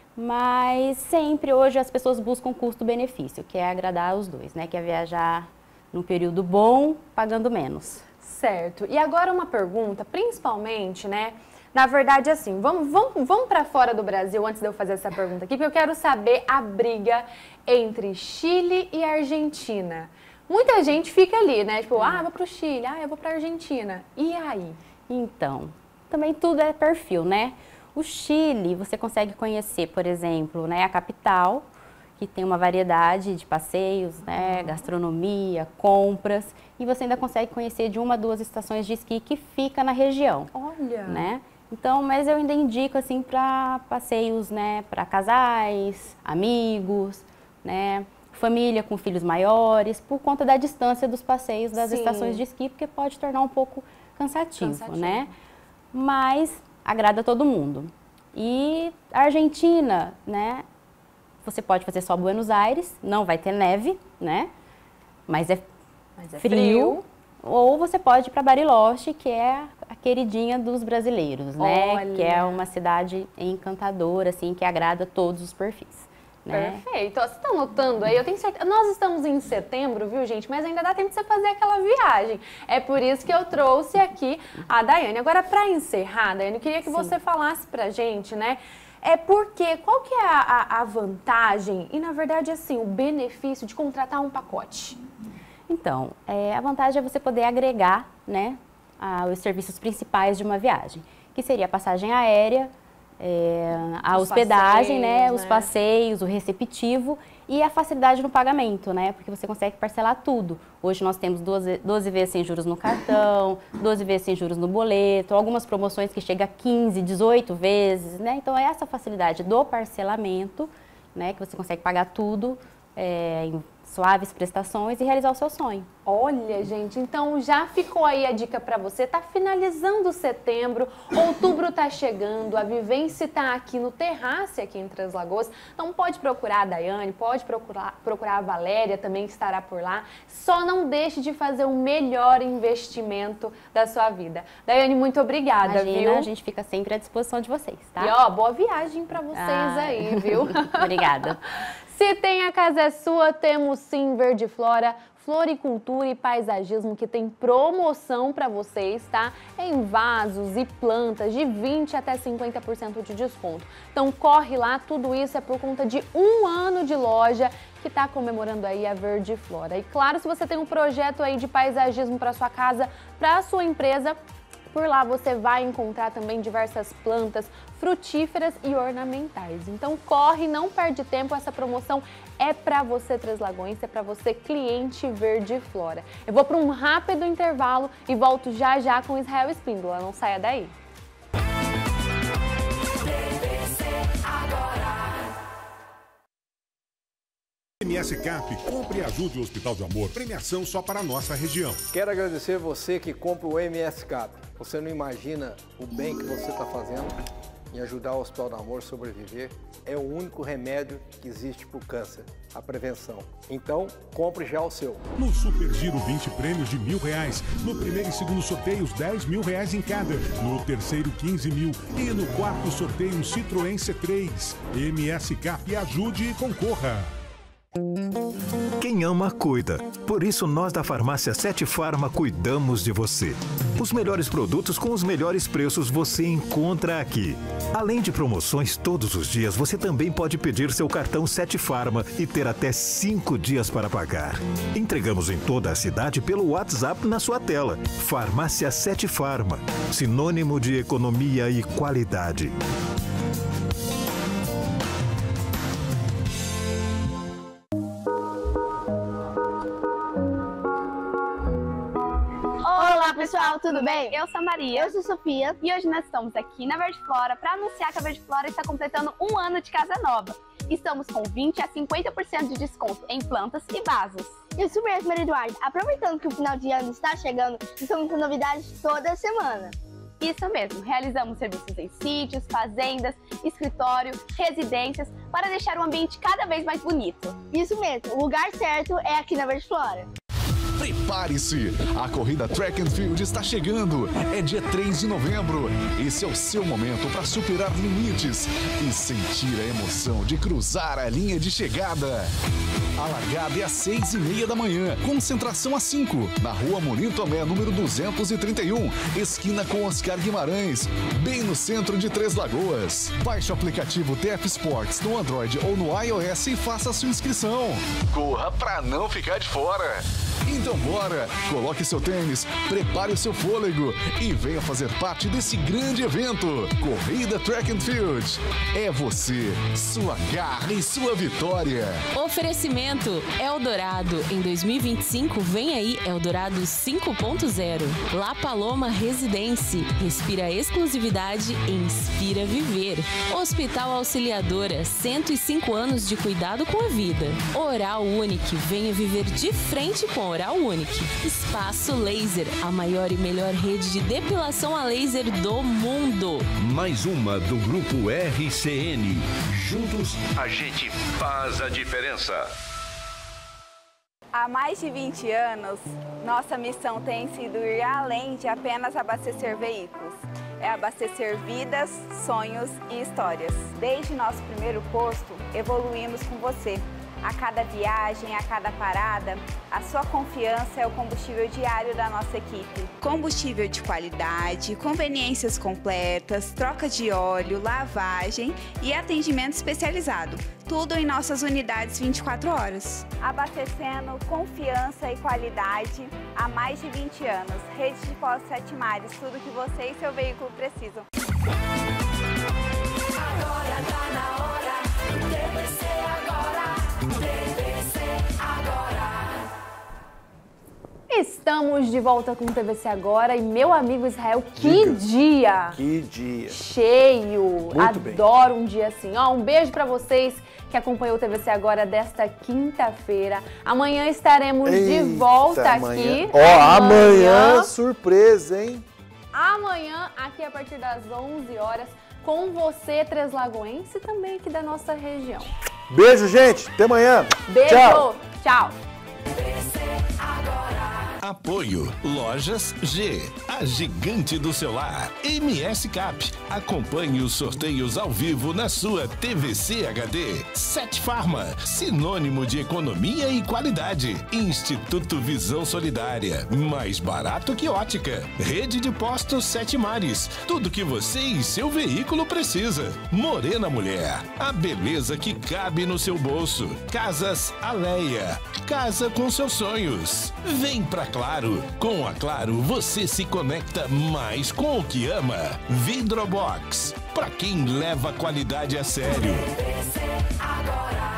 [SPEAKER 13] Mas sempre, hoje, as pessoas buscam custo-benefício, que é agradar os dois, né? Que é viajar num período bom, pagando menos.
[SPEAKER 4] Certo. E agora uma pergunta, principalmente, né? Na verdade, assim, vamos para fora do Brasil antes de eu fazer essa pergunta aqui, porque eu quero saber a briga entre Chile e Argentina. Muita gente fica ali, né? Tipo, eu vou pro Chile, eu vou pra Argentina. E aí?
[SPEAKER 13] Então, também tudo é perfil, né? O Chile, você consegue conhecer, por exemplo, né, a capital, que tem uma variedade de passeios, né, gastronomia, compras, e você ainda consegue conhecer de 1 a 2 estações de esqui que fica na região.
[SPEAKER 4] Olha!
[SPEAKER 13] Né? Então, mas eu ainda indico, assim, para passeios, né, para casais, amigos, né, família com filhos maiores, por conta da distância dos passeios das estações de esqui, porque pode tornar um pouco cansativo, né? Mas agrada todo mundo. E a Argentina, né, você pode fazer só Buenos Aires, não vai ter neve, né? Mas é frio. Ou você pode ir para Bariloche, que é a queridinha dos brasileiros, né?
[SPEAKER 4] Olha.
[SPEAKER 13] Que é uma cidade encantadora, assim, que agrada todos os perfis. Né?
[SPEAKER 4] Perfeito. Ó, você está notando aí? Eu tenho certeza. Nós estamos em setembro, viu, gente? Mas ainda dá tempo de você fazer aquela viagem. É por isso que eu trouxe aqui a Daiane. Agora, para encerrar, Daiane, eu queria que você falasse pra gente, né? Porque qual que é a vantagem e, na verdade, assim, o benefício de contratar um pacote?
[SPEAKER 13] Então, a vantagem é você poder agregar, né, os serviços principais de uma viagem, que seria a passagem aérea, a hospedagem, né, os passeios, o receptivo e a facilidade no pagamento, né, porque você consegue parcelar tudo. Hoje nós temos 12 vezes sem juros no cartão, 12 vezes sem juros no boleto, algumas promoções que chegam a 15, 18 vezes, né, então é essa facilidade do parcelamento, né, que você consegue pagar tudo em suaves prestações e realizar o seu sonho.
[SPEAKER 4] Olha, gente, então já ficou aí a dica para você. Tá finalizando setembro, outubro tá chegando, a vivência tá aqui no Terrace, aqui em Três Lagoas. Então pode procurar a Daiane, pode procurar a Valéria também, que estará por lá. Só não deixe de fazer o melhor investimento da sua vida. Daiane, muito obrigada, viu?
[SPEAKER 13] A gente fica sempre à disposição de vocês, tá?
[SPEAKER 4] E ó, boa viagem para vocês aí, viu?
[SPEAKER 13] Obrigada.
[SPEAKER 4] Se tem a casa é sua, temos sim Verde Flora, floricultura e paisagismo que tem promoção para vocês, tá? Em vasos e plantas de 20% até 50% de desconto. Então corre lá, tudo isso é por conta de 1 ano de loja que está comemorando aí a Verde Flora. E claro, se você tem um projeto aí de paisagismo para sua casa, para sua empresa, por lá você vai encontrar também diversas plantas frutíferas e ornamentais. Então corre, não perde tempo, essa promoção é para você Três Lagoas, é para você cliente Verde Flora. Eu vou para um rápido intervalo e volto já já com Israel Espíndola, não saia daí.
[SPEAKER 17] MS Cap, compre e ajude o Hospital de Amor. Premiação só para a nossa região.
[SPEAKER 22] Quero agradecer você que compra o MS Cap. Você não imagina o bem que você está fazendo em ajudar o Hospital do Amor a sobreviver. É o único remédio que existe para o câncer, a prevenção. Então, compre já o seu.
[SPEAKER 17] No Super Giro, 20 prêmios de R$1.000. No primeiro e segundo sorteios, R$10.000 em cada. No terceiro, 15 mil. E no quarto sorteio, um Citroën C3. MS Cap, ajude e concorra.
[SPEAKER 8] Quem ama, cuida. Por isso, nós da Farmácia 7 Farma cuidamos de você. Os melhores produtos com os melhores preços você encontra aqui. Além de promoções todos os dias, você também pode pedir seu cartão 7 Farma e ter até 5 dias para pagar. Entregamos em toda a cidade pelo WhatsApp na sua tela. Farmácia 7 Farma, sinônimo de economia e qualidade.
[SPEAKER 23] Olá pessoal, tudo bem?
[SPEAKER 2] Eu sou a Maria.
[SPEAKER 23] Eu sou a Sofia.
[SPEAKER 2] E hoje nós estamos aqui na Verde Flora para anunciar que a Verde Flora está completando 1 ano de casa nova. Estamos com 20% a 50% de desconto em plantas e vasos.
[SPEAKER 23] Isso mesmo, Eduardo. Aproveitando que o final de ano está chegando, estamos com novidades toda semana.
[SPEAKER 2] Isso mesmo, realizamos serviços em sítios, fazendas, escritório, residências, para deixar o ambiente cada vez mais bonito.
[SPEAKER 23] Isso mesmo, o lugar certo é aqui na Verde Flora.
[SPEAKER 14] Prepare-se! A corrida Track and Field está chegando. É dia 3 de novembro. Esse é o seu momento para superar limites e sentir a emoção de cruzar a linha de chegada. A largada é às 6h30 da manhã. Concentração às 5, na Rua Morim Tomé, número 231, esquina com Oscar Guimarães, bem no centro de Três Lagoas. Baixe o aplicativo TF Sports no Android ou no iOS e faça a sua inscrição. Corra para não ficar de fora. Então bora, coloque seu tênis, prepare o seu fôlego e venha fazer parte desse grande evento. Corrida Track and Field. É você, sua garra e sua vitória.
[SPEAKER 15] Oferecimento Eldorado. Em 2025 vem aí Eldorado 5.0. La Paloma Residência. Respira exclusividade e inspira viver. Hospital Auxiliadora. 105 anos de cuidado com a vida. Oral Unique. Venha viver de frente com Oral Unique. Espaço Laser, a maior e melhor rede de depilação a laser do mundo.
[SPEAKER 16] Mais uma do Grupo RCN. Juntos, a gente faz a diferença.
[SPEAKER 2] Há mais de 20 anos, nossa missão tem sido ir além de apenas abastecer veículos. É abastecer vidas, sonhos e histórias. Desde nosso primeiro posto, evoluímos com você. A cada viagem, a cada parada, a sua confiança é o combustível diário da nossa equipe. Combustível de qualidade, conveniências completas, troca de óleo, lavagem e atendimento especializado. Tudo em nossas unidades 24 horas. Abastecendo confiança e qualidade há mais de 20 anos. Rede de Postos Sete Mares, tudo que você e seu veículo precisam.
[SPEAKER 19] Agora tá na hora, TVC agora. TVC agora.
[SPEAKER 4] Estamos de volta com o TVC Agora e meu amigo Israel, que dia!
[SPEAKER 3] Que dia!
[SPEAKER 4] Cheio!
[SPEAKER 3] Muito bem.
[SPEAKER 4] Adoro um dia assim. Ó, um beijo pra vocês que acompanhou o TVC Agora desta quinta-feira. Amanhã estaremos de volta aqui.
[SPEAKER 3] Ó, amanhã surpresa, hein?
[SPEAKER 4] Amanhã, aqui a partir das 11 horas, com você, Três Lagoense, e também aqui da nossa região.
[SPEAKER 3] Beijo, gente. Até amanhã.
[SPEAKER 4] Beijo.
[SPEAKER 3] Tchau.
[SPEAKER 4] Tchau.
[SPEAKER 1] Apoio Lojas G, a gigante do celular. MS Cap, acompanhe os sorteios ao vivo na sua TVC HD. Sete Farma, sinônimo de economia e qualidade. Instituto Visão Solidária, mais barato que ótica. Rede de postos Sete Mares, tudo que você e seu veículo precisa. Morena Mulher, a beleza que cabe no seu bolso. Casas Aleia, casa com seus sonhos. Vem pra Claro. Com a Claro, você se conecta mais com o que ama. Vidrobox, pra quem leva a qualidade a sério.
[SPEAKER 19] TVC agora.